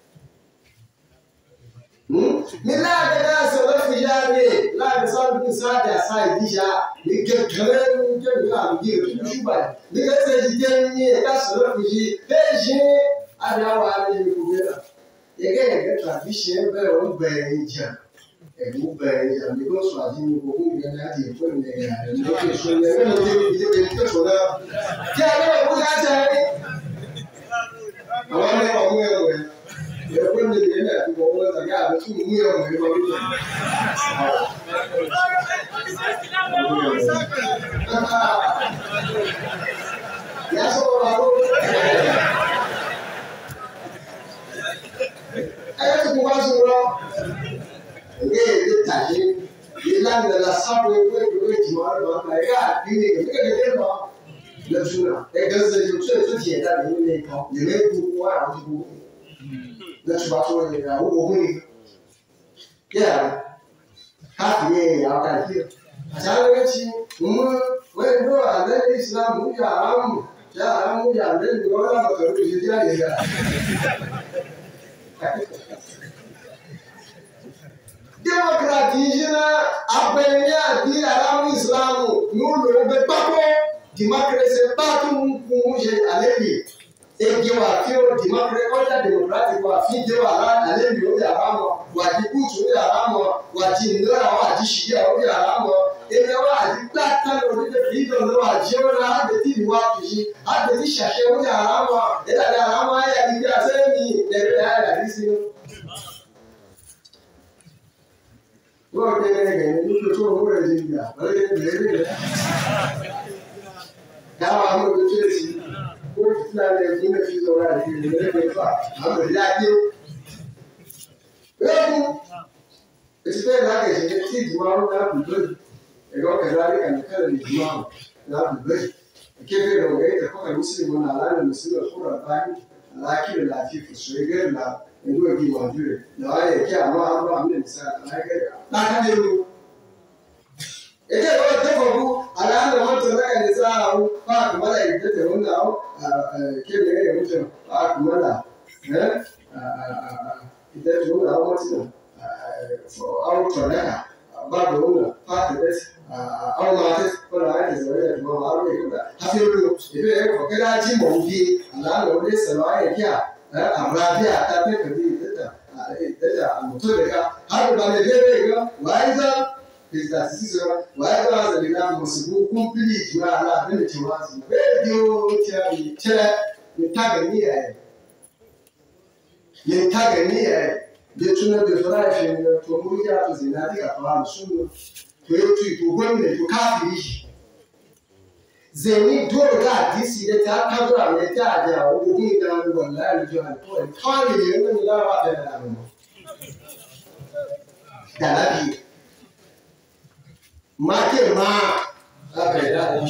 A: ni la da sa da fijare la da sa da sa da sai disha ni ga karen ga ga ni ga shuba ni ga sai jiden ni ka su da fiji beje adawa ne ku bera ye ga tradition be o be nja e mu be nja ni ko so ajin ko ku ga na ti ko ne ga ni ko so ne ne ni ko so na ja ne ku ga ja ni àwọn ẹ̀rọ ọmọ ẹ̀rọ ẹ̀ ẹ̀rọ ní ilé ẹ̀ àti ọmọ ẹ̀rọ àti àbẹ̀ tún mú ẹ̀rọ ẹ̀ lọ lójú. Ìyá sọ̀rọ̀ àwọn ẹ̀yẹ́ tó kún wá sọ̀rọ̀ ẹ̀yẹ́ èdè tàyé ìlànà làṣàbò ẹgbẹ́ ìgbẹ́ ìjìmọ̀ àrùn àgbà ẹ̀yà àdínní ẹ̀gbẹ́ lọ. Lẹ́tùnà ẹgbẹ́ sẹ́yìn tó ètò tiẹ̀ dábìí nílé ìkan lèlẹ́ gbogbo wà àwọn tó gbogbo lẹ́tùnà tó wọlé àwọn ogun ni yẹ́ra káàkiri ẹ̀yà ọ̀gá ìdíyẹ àṣàlẹ̀ ẹ̀kí mú wẹ́ẹ̀dọ́ àlẹ́ ìsìlámù yà ámù yà ámù yà lẹ́nu ọ̀rọ̀ àbàkàrù ìṣẹ́jú àyẹ̀yà. Democrat yìí ná abẹ́yẹ àdí àlámù ìsìlámù ní olùwẹ̀ pápọ̀. Democracy batu mkunje alebi egewa fio democracy order democratic wa fije wa alebi o ya ramo wa dikutu o ya ramo wa jinora wa jishiya o ya ramo ene wa dikata o de freedom wa jora de ti wa tuji ade ti shashe o ya ramo e da ramo ya di asemi de da disi wo de ne ni to o re jinga o de Dawa mu da ce ko fitina da yanzu na fi zaura da ke da ne fa amma da ke yau ita da ga shi ne ti duwa na budo e go ka zari kan kala ni duwa na budo ke da ga ita ko kan musulmi na ala musulmi ko ra bani lakin la fi fu so ga la ndo gi wa jure da ya ke amma amma ne misali na ga na ka ne ru ede ko te ko bu ala ndo mo to na ka ni sa ru pa ko mala ide te wona ke ne ga mu te pa ko mala ide to na mo ti na au to na ba do na pa te des au ma te ko na te so ya mo ma ru ko da ha fi ru ide ko ke da ji mo bi ala ndo le sa la ya kya abradia ta te ko di ta mo to de ka har ba ne de ga waiza Pesa sisi wale wazalina msibu complete wala bene chiwazi radio chali chele nitagania de tuna de faraje to muja to zinadi ka fahamu sunu to yetu to gwamne to kafiri zeni dole ga disi da ta kazo ne ta ja ogun da wallahi jo an to kare ne ne da wa da mu da labi Make ma a verdade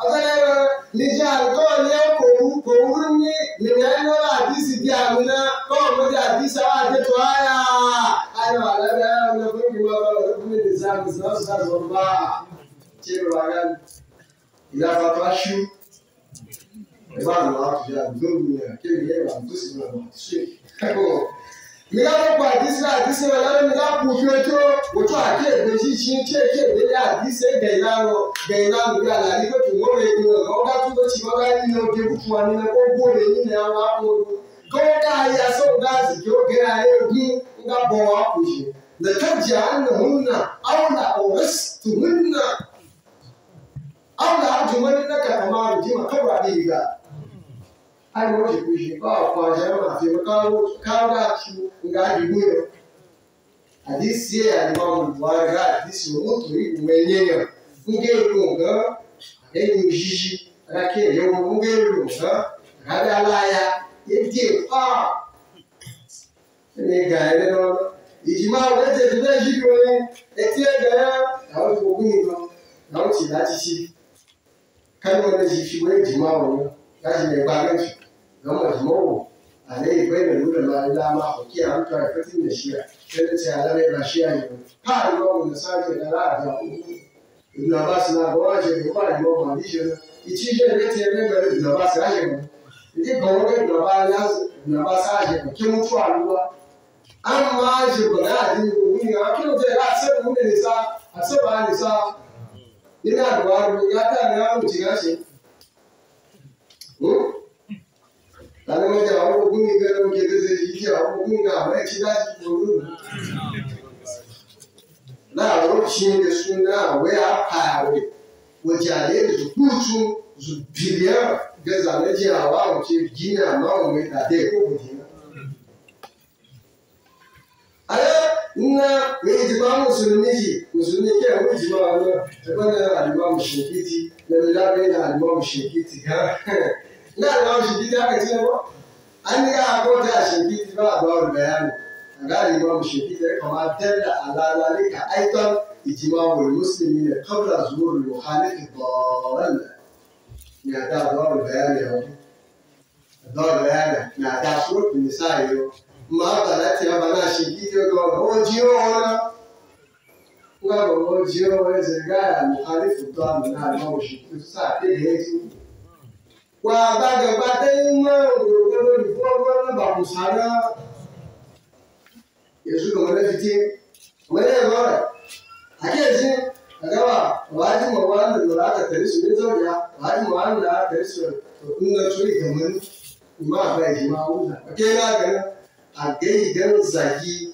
A: Afẹ́rẹ́ níjà kọ́ ní kòwú ní nìyẹn lọ́la àdìsí bí àmì náà kọ́ ọ̀mọdé àdìsí àwọn àdètò ayà. Ayọ̀ àlẹ́ ọ̀nà fún mi wọ́n lọ́wọ́ fún mi nìyẹn sáà nìyẹn sáà sọ̀rọ̀ bá ṣé ìrọ̀ àgá ìyá bàbá ṣú. Ẹ̀bá àwọn àtúnṣe àdúgbò mi yẹn kí ni ẹ̀rọ àdúgbò sì máa wà ṣe. Mika kwa hadisi wala mika kufyoto wato ake beji chin ke bele hadisi gailano ya la ni ko ngore ni ko ga tu ci ga ni no ke ku wani na ko bole ni na wa ko ko ga ya so ga zi ko ga ya gi nga bo wa ku shi la taj'alunna awla awstuhunna awla arjumanna ka kama jima kabra ni ga ai mo ti kushi ba kwa jama fi ka ci nga dibuyo hadisi ya Imam Bukhari hadisi woto yi mwenyewe ngelo nga enyi jiji rake yo ngelo nga radalaya yedi ne ga ere no ijima wete de jibi we etie ga ya o guni no na o ti lati ci kan mo ne jifi we ijima wo ga ji ne ba ga gama jimowo alai bai da nuna lalila ma hoki a hankali a fatin da shiya sai da ce alamai ba shiya ne ha yi wa wanda sake da ra'a da ibn abbas na ga waje da ba yi wa mali shi na ichi shi da ce ne ga ibn abbas ya shi ba idan ga wani ibn abbas ya shi ba ke mutu a ruwa amma shi ba na adini ko ni ga kin da ya sai mun ne sa a sai ba ni sa ina da wani ya ta ne ya mutu ga shi Lalu macam awak bunyi kalau kita sendiri awak bunyi apa? Cina dulu. Nah, awak Cina sunnah, we apa we? Wajah tu kucu, tu biliar, gazalnya awak macam Cina mau we tak deko begini. Ayah, na we ijma musulmi ke we ijma Allah. Sebenarnya alimam Syekiti, dan lain alimam Syekiti kan. Na da shi gida aka ce ba an ga ko ta shi gidi ba ba bayani ga imam shi gidi kama dalla ala zalika aidan ijma'ul muslimin qabla zuhur al-mukhalif ad-dall ya da bayani na da su misali ma da ta bana shi gidi ga hojiyo ona ga hojiyo wai zaga al-mukhalif ad-dall na imam shi gidi sa ke heji wa baga batai ma gurgudu di fuwa ba musana yesu ga mana fite wani ba ake ji agawa waji ma wani da aka tare su ne zauya waji ma wani da aka tare su to kun ga turi kamar ma ba ji ma wuza ake na ga a gai dan zagi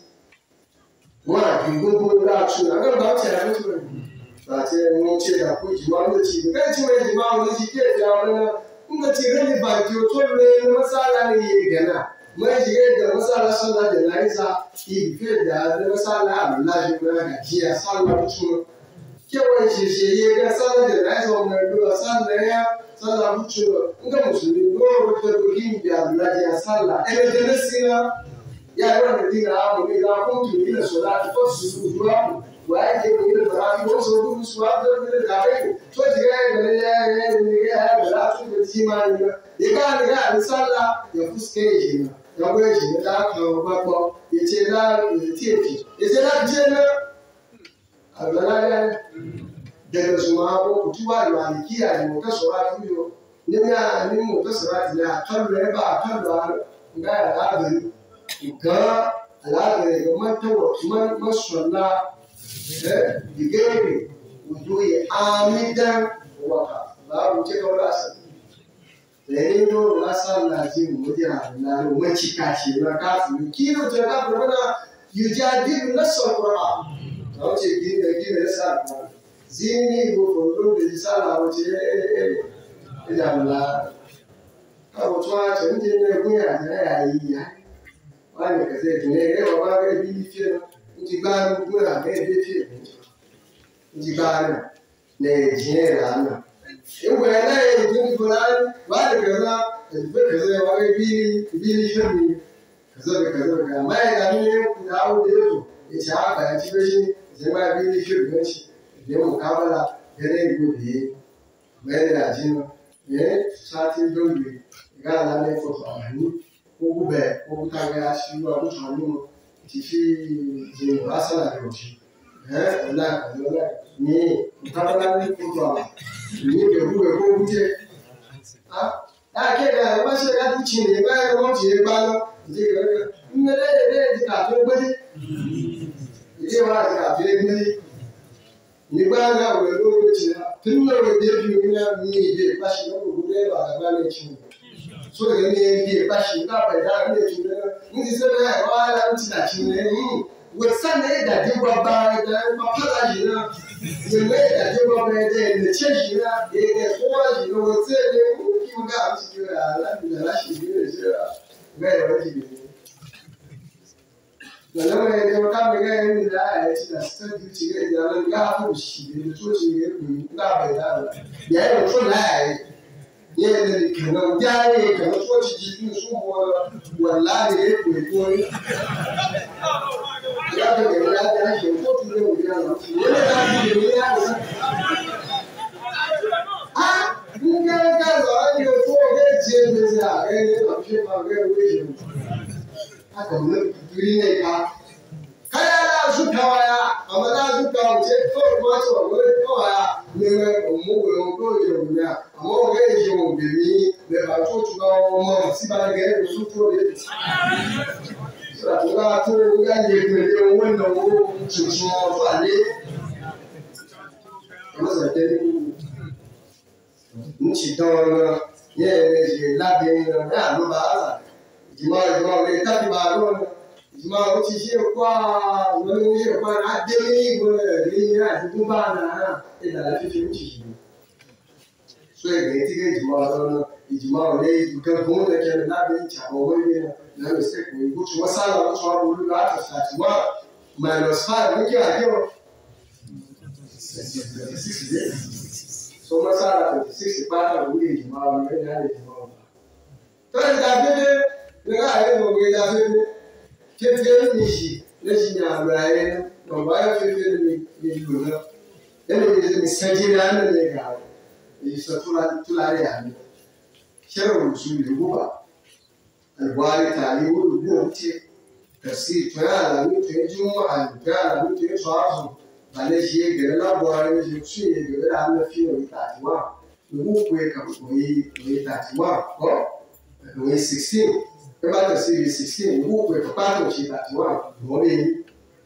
A: wa gungun da su na ga ba ta da mutu ba ce mun ce da ku ji ma mun ci ga ci mai ji ma mun ci ke da wannan kuma ce gani ba ki to ne masala ne yi gana mai jige da masala sallah da laisa ife da masala Allah ji na gajiya sallah mutu kewan shi yi ga sallah da laisa wannan duwa sallah ya sallah mutu inga musulmi do da dokin da Allah ya sallah da nasina ya yi wannan dina abu ne da kun tuni da salati ko su duwa why they need to have you also do swap the guy so the guy ya la su da jima ne ya ga misalla ya fuske shi ya goye shi da ka ba ko ya ce la tifi ya ce la je na Allah ya daga su ma ko kutuba da malikiya ne mu ta surati yo ne ya ni mu ta surati ya kallo ya ba kallo ga ya ga alagare ga man masalla bigere wujuhi amidan waka babu ce kawai asa da yin doro na sallaji mujiya na rumaci kashi na kafin kilo ta kafin wana yujadilu nasar qur'an ta wuce gina sa zini go fondo da sala wuce ida la ka wuce ta inje ne gunya da yayi ya wani ka sai tune ne ba ga bi fi Njibanu kuna bebe fi njibanu ne jera na in ga na yi tun fulani ba da kaza da kaza wa ga bili shirmi kaza da kaza ga mai da ne ku dawo da yazo ya ci haka ya ci bashi sai ma bili shirmi shi da mu kabala da ne gobe bẹ́ẹ̀ ni àjínà ṣáàtì lóògbé ìgbà lálẹ́ fọ́tò àmàlú owó bẹ́ẹ̀ owó táwọn aṣíwú àbúṣọ nínú ti fi ìjìnlẹ̀ lásán àjọṣe ọ̀la àjọlá ní ìtàkọ́lá ní fọ́tò àmà ní ìbẹ̀rù ẹ̀kọ́ owó jẹ́ láàkẹ́kẹ́ àwọn ṣe láti ṣìnà ìgbà ẹ̀rọ wọ́n ti gbá lọ ìdí ìrẹ́lẹ́ ìmẹ́lẹ́ èdè ìdíkà tó gbélé ìdí ìwà ìdíkà tó gbélé nígbà náà wẹ̀ lórí ìtìlá tí ń lọ́rọ̀ ìdí ẹbí omi náà ní ìdí ìpáṣẹ náà gbogbo lẹ́rọ àgbà ní ìtìlá so èyí ní ìdí ìpáṣẹ nígbà pẹ̀lú àwọn ìtìlá náà ní ti sẹ́dọ̀ ẹ̀ wá láti ti dà tìlá yìí wẹ̀ sànà ìdàdé wà bá ẹ̀dá pàpàlà yìí náà ìwé ìdàdé wà bá ẹ̀dá ẹ̀lẹ́tẹ̀ yìí náà èdè fọwọ́ yìí náà wọ́n tẹ́ ẹ̀ kí wọ́n gáà ti gbé alábìlẹ̀ aláṣẹ̀gbé nàìjíríà bẹ́ẹ̀ wọ́n ti gbé. Lọ́wọ́ ẹni wọ́n ká mẹ́gà ẹni ní láàyè ti nà sẹ́dí ti gé ìdí alẹ́ nígbà tó ṣì lè tó ti gé pè nígbà bẹ̀rẹ̀ dára. Yà ẹ̀rọ tó láàyè ní ẹni ní kànáà ní ayé kànáà tó ti di fún ìṣúwọ́ wà láàyè èpò ètò orí. Ìyá bẹ̀rẹ̀ ní adé àṣẹ tó ti lé òbí àná. Ìwé lè dá sí ìwé ní àná. Nígbà lọ́wọ́ ni o tó ọ̀gá ìtì ẹgbẹ̀sẹ̀ ààrẹ ní ọ̀ṣẹ́ ààrẹ orí ìṣẹ̀lẹ̀. Akọ̀wé kiri ní ìka. Káyà láàzú kàwá ya, àmọ́ láàzú kàwá ṣe tó ìwọ́n sọ̀rọ̀ lórí kọ́wá ya ní òmùwẹ̀ òkú ìjọba ya. Àmọ́ ọ̀gá ìjọba òbèmí lẹ́bàá tó tún lọ ọmọ síbáàgẹ́ ìlú tó lé. Sọ̀rọ̀ tó wá yẹ pẹ̀lú owó ìnáwó tuntun ọ̀fọ̀ àlẹ́. Nchidona yeye labe na lubaza jima le tabi balona jima uchiye kwa wale kwa ademi wale ni ya kubana ila fifi uchiye so ege tige jima le duka bonda ke labe cha wale na mistake we go to wasala watu wa bulu la tatiwa -5 wiki akio so masala 26 pata wuri jima wale na jima to da bebe nga ayi mo gbe da bebe kefe ni shi le shi nya abraye no ba ya fefe ni luna ele ni sajira na le ga ni so tulare ya ni shero su ni buba alwari tali wuri bo ti tafsir tara ni te juma tara ni te sazu ale shi ge la bwari ni shi ge la na fi ni tatiwa ni ku ka ko ni tatiwa ko ni 16 Eba to see 16 who we part of that one morning.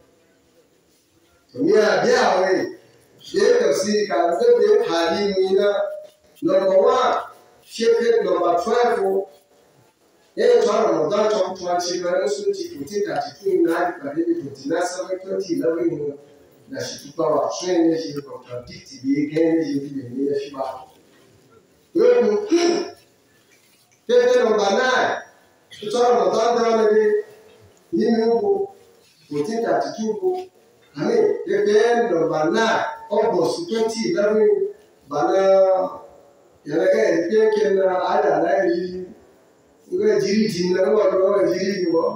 A: So yeah we share to see can be Halimina number 1 shape number 12 yeah Ramadan 2021 so 2032 9 2011 na shi tukawa train shi contradict the again shi the shi ba. Number 9 Ìtọ́rọ̀ lọ́tọ́ dáwọn ẹgbẹ́ nínú ugbo 1432 ugbo àmì gẹ́gẹ́ nọ̀mbà 9 August 2011 bàná yẹ̀rẹ̀gẹ́ ìgbẹ́ kẹ́nà àdàlá yìí ìgbẹ́ jírí jì ní ọwọ́ ìgbẹ́ jírí jì wọ́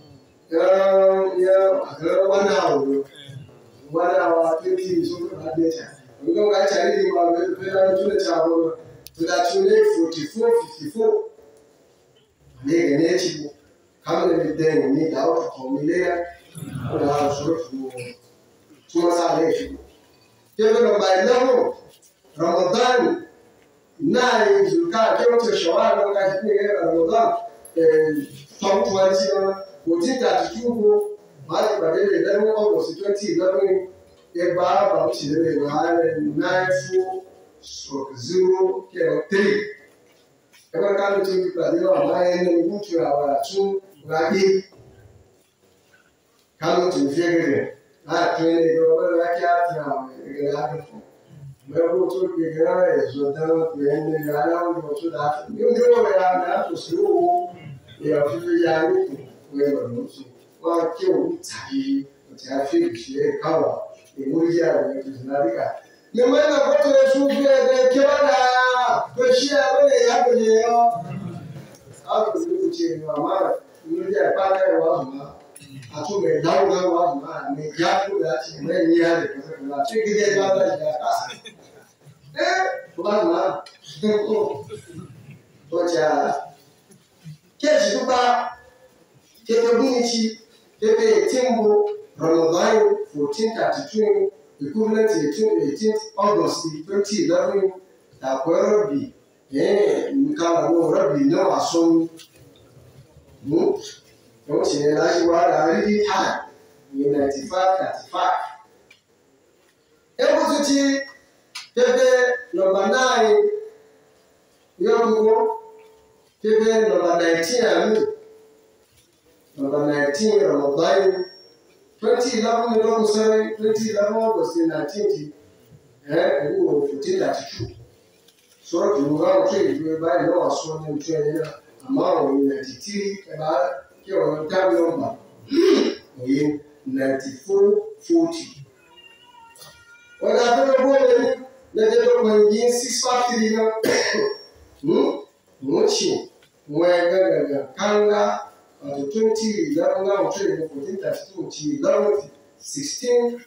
A: àgbẹ̀rẹ̀ wọ́n náà wà 20 ìṣòro àdẹ́jà ọgbọ́n wà chàrí ní wà fẹ́ràn tó lè ṣàbọ̀ tó dá tún lé 44-54 Nega netivo, kama ni deni ni dawa kukomelea na uzoefu tunasalefu. Kile namba 11 Ramadhani naye zukaa kile cha shawara wakati ni Ramadhani tautu walisema kutita tukufu bali badala ndio August 2011 baba mshirele wale 94/0 kilo 3 Kama kama tulipadiwa ambaye ni mtu wa tu ngadi kama tulifegere twende kwa yake hata ngadi Mego tu kigera ezoda twende ngala ndio da ndio ya na tusiru ya fifi ya mtu wewe nusu kwa kio tsaji tafiki kawa ni mmoja wa tunalika ni mwana kwa tusufu ya kiwala Bashia wale yako leo hapo ndio chini wa mara ndio paka wa atume dawa wa ni japo ya chini ni yale kwa sababu chini ya baba ya Kubazma. Ocha. Keji tuba Kete Bunichi, Kete Timbo, Ramadan 1432, equivalent to 18th August 2011, Takwarabi, Nkala Rabi, no Asom, don't say that you are already time in 95. Ebuti, Kete number 9, Yogo, Kete number 19, Number 19, Ramadan 2011, 2011 August 19th, 1432. So, you know, you buy no assume in training amount in 93 about your time number in 9440. When I don't know, let it go in 653. Mochi, when Kanga. 2011 now training 1432 11 16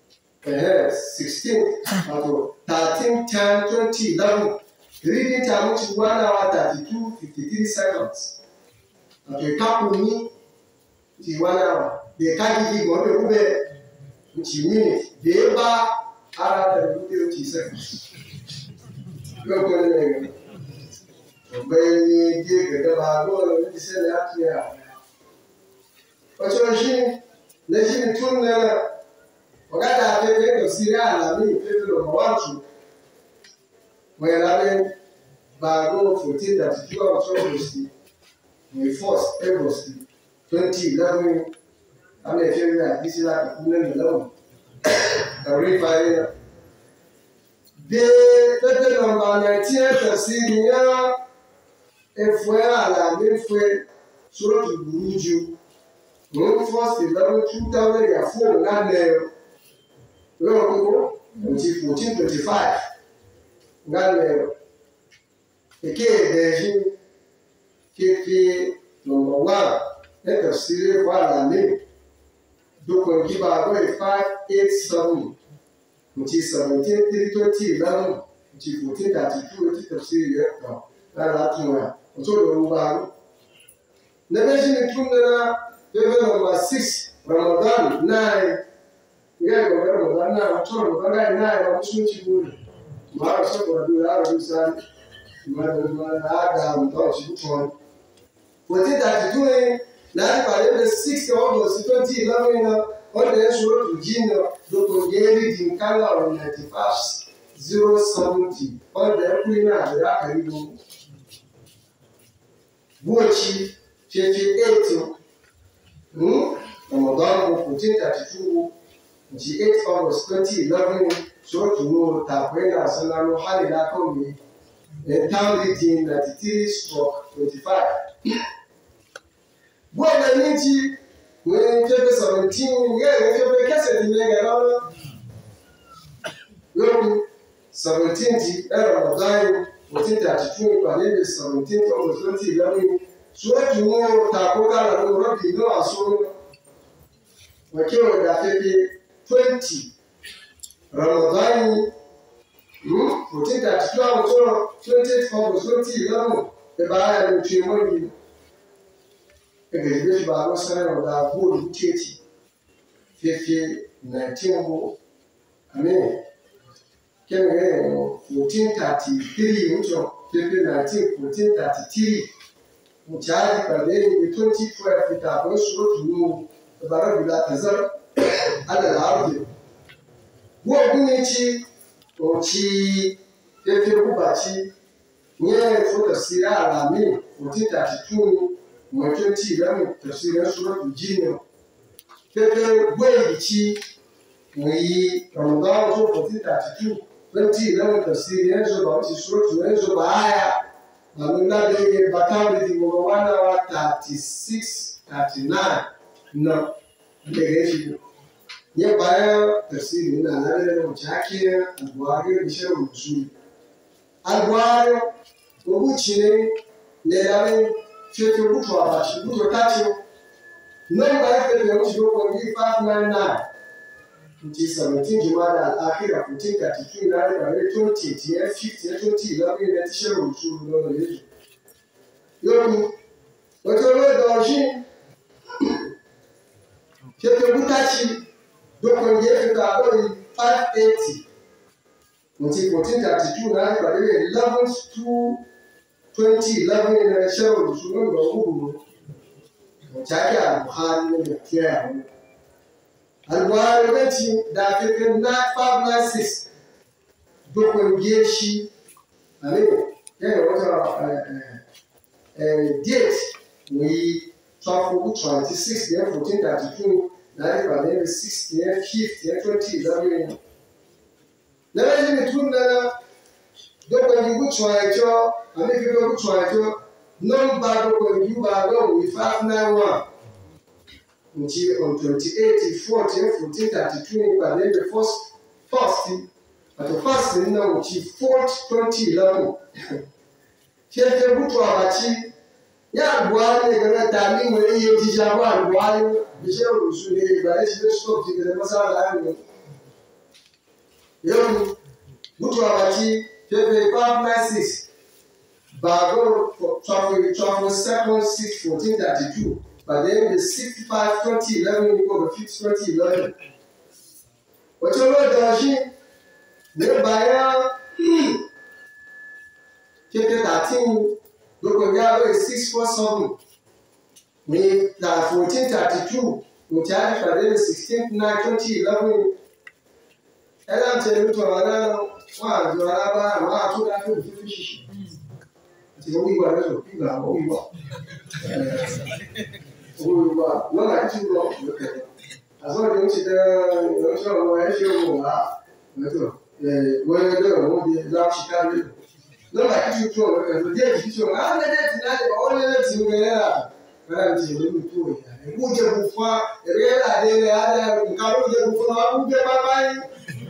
A: 13 10 2011 reading time which 1 hour 32:53 seconds at couple me the 1 hour they can't give you which minute they ba ara 30 seconds go Obey the Bago, and said that here. But you let tune there. Ogada pepe to Syria na mi pepe lo mwanchu. When Bago 1432 August, the 1st August 2011, I'm a failure. This is like a woman alone. The river. The pepe number 19 to Syria. Efwe ala mefwe soro to buruju. No first 11 2004 na leo. Leo until 1425 na leo. Eke deji keke number 1 let us see what I mean. Donc on give away 587 which is 17 which is 1432 which is serious now. That's why. So Never number 6, Ramadan 9. Yeah, Ramadan 9, Ramadan 9, I'm soon to do. Marso for do Arabisan, Madam Dodge. 1432, now by the 6th of August 2011, on the road to Gino, Dr. Gary Dinkala on 91st 070, on the Queen of the Akaribu. Buochi 58 Ramadan 1432 8 August 2011 so to know Takwena Sanano Halila Komi and town reading 93/25. Buona Niji when 17 yeah cassette in 17 Ramadan 1432 by the 17th of 2011. So to know Takoka and Rocky no so we came that 20 Ramadan 1432 so 20th of 2011 the buyer and Chimoni again by no sign of that good 19 I mean 1433 which of 1433 which I by the 2012 it was to know about that and allowed what Bunichi or Chi Bubachi near for the Sierra Lame 1432 2011 to serious road to Gino Pepe Buichi we Ramadan 1432 2011 to serious about his road to Enzo Bahia. Manuna de Batambi over 1 hour 36:39. No, negation. Nearby the city in another Jackie and Warrior Michel Musuli. Albuario, Ubuchi, Nelani, Chetubutua, Shibuto Tacho. No by the Yoshi 599. which is 17 Jumada al-Akhirah 1432 na da 20 ya 50 ya 20 la bi na tishe rusu no no yesu yo wato da shi ke butachi dokon ye ka go 580 which is 1432 na da 11 to 2011 na tishe rusu no no gugu chake al-Bukhari ne ya Al-Bukhari wati da fikin na 596 dokon geshi ale yana wata date we travel 26 year 1432 na ba ne 6 year 5 year 2011 na ni tun na dokon yugo twajo ale fi yugo twajo number dokon yuba go we 591 until on 28 1432 by then the first but the first in now which 2011 kete butu abachi ya Buhari ga tani mo iye tija ba Buhari bi se rusu ne ba se stop ti ga masala ayo yo butu abachi kete 596 bago travel 2nd 6 1432 but then the 65 2011 we go to 2011 what you know doji ne baya kete 13 loko ya 647 ni la 1432 mtari for the 16th night 2011 era tele to ara wa jo ara ba ma to da to fishi ti o wi wa so igba o wi wa Uruguai, não é que o as ordens não são é que o lá, então, o evento onde lá Chicago, não é que o dia de show, ah, não é nada, olha lá se o galera, para te ver muito, o dia bufa, era dele, era um carro de bufa, não o dia papai,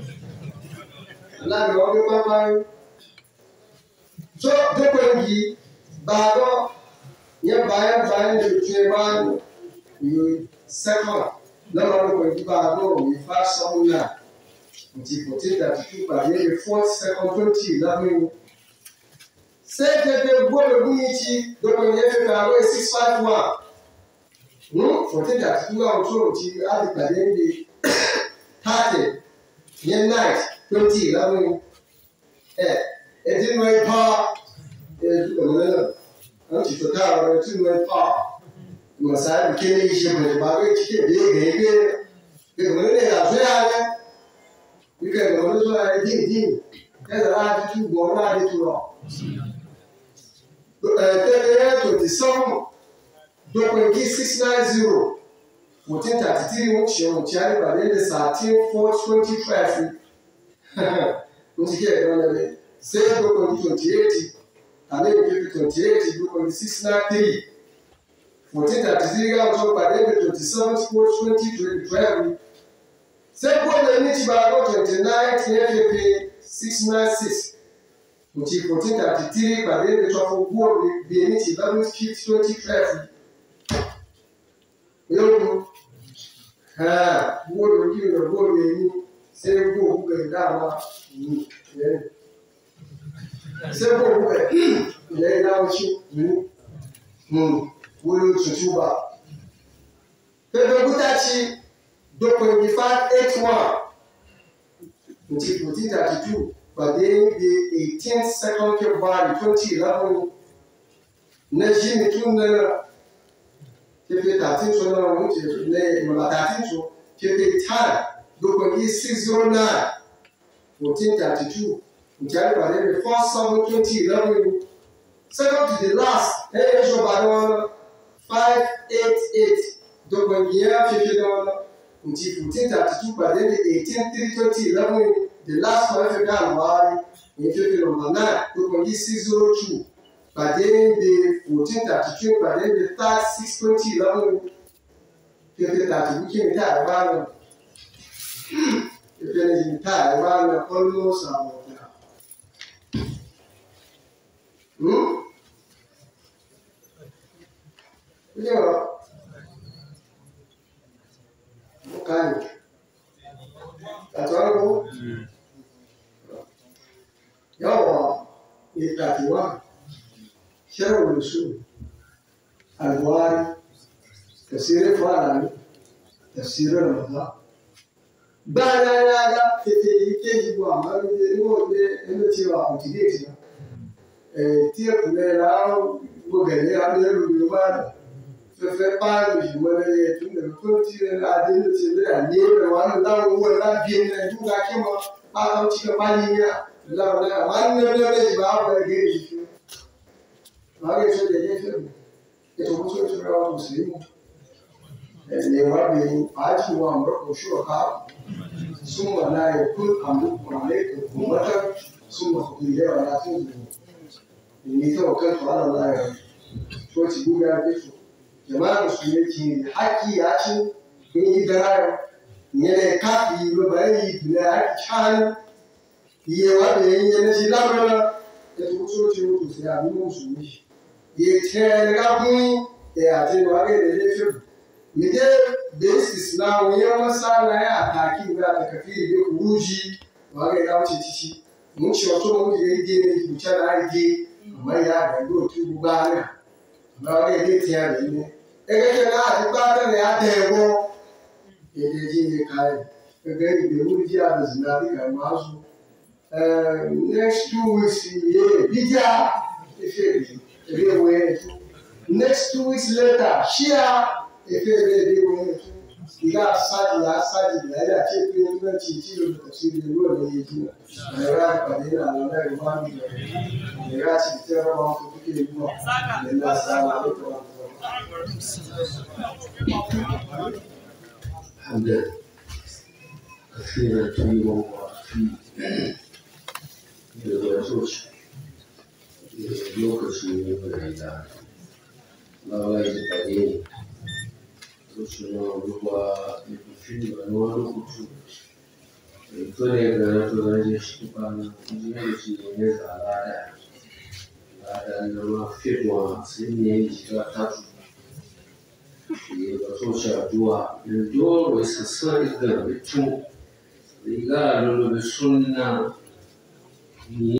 A: lá não o papai, so depois de bago ya bayan da ke ba you second na ma ko yi ba go we fast some na until 1432 by the 4th second 2011 say que go le buniti do ko ye ka go 651 1432 on so ti at by the 30 year night 2011 it didn't wait pa não te tocar tu não é pá mas sabe que ele chama de bagulho que que não é a né e que não é din é lá de tu bom lá de tu ó tem de som do que 690 1433 um chão tinha para ele 13 420 não se quer não sei do 28 and then we give it 28, you go to 693. 1433 out by then 27 sports 2012. Same one the niche by 29 TFP 696. Which is 1433 by then the travel board the niche 11 5 2012. You know, board will give the board say go who down. Yeah. Sebo we ile na uchi wulu tutuba pepe butachi doko 581 until 1432 but then the 18th second February 2011 neji mituna pepe 13 so na wuce ne ma 13 so pepe time doko 609 1432 January by the first summer 2011. Second to the last, Ejo Badon 588. Donc, here, $50. Until 1432 by the 18th 2011. The last one, February, in number 9. Donc, 602. By the 1432 by the 3rd 6 2011. 2030, we came in Taiwan. If you're in Taiwan, almost about. Yeah. Okay. يتاتيوا شرع الرسول البواري تفسير فلان تفسير رمضان بعد هذا تيجي ما إنه تيوا متجيتنا تيجي لا وقال هذا الرجال ففعل جملة يتم كل العدل تبرع ليه وأنا لا هو لا بينا يجوا كم ما أمشي كمالية لا ما نبغى نجيبها بقى ما يصير يجيب يتوصل تبرع مسلم لوابي عاجي وامرك وشوكا ثم لا يكون أمركم عليكم أمة ثم خطيئة ولا تنزلوا إني توكلت على الله شو تقول يا بيتو jama'a musulmi ke haƙƙi ya ce in yi dara ne kafi ba bayi da ya kan yi wa da yin yana shi lamara da su so ce mutu sai abin musulmi ya ce ga kun ya ce wa ga da ya fi mi de basis na wuya masala ya taki ga ta kafiri da kuruji wa ga ya wuce cici mun ci wato mun yi ne ku ta da ide amma ya ga do tu ba na ba ga ne tiya da ne ẹgbẹ́ náà àti gbádùn àtẹ ẹ̀wọ́ èdè jíjẹ kalẹ̀ gẹ́gẹ́ ìgbèrú jí àbẹ̀sì láti kàmáà sùn next 2 weeks yẹ bíjà efe ebe wẹ̀ ẹ̀tọ́ next 2 weeks later ṣíà efe ebe wẹ̀ ẹ̀tọ́ ìyá asájì láyé àti epe ẹgbẹ́ tí tí ló bẹ̀rẹ̀ sí ilé ìwé ọ̀nà yẹn jìnnà ẹ̀rọ àpàdé àwọn ọ̀nà ìwà mi ẹ̀rọ àti ìtẹ́rọ wọn kò kékeré gbọ́ ẹ̀rọ àsáwà lẹ́tọ̀ọ́
B: حمدا كثيرا طيبا وفي الرسول lokaci ne mai da lawai da tare su na ruwa da fi da wani rubutu to ne ga na to da shi ba na ji ne shi ne tsara da na firma sai ne shi ta social il giorno è sessore del tu regalo le sunna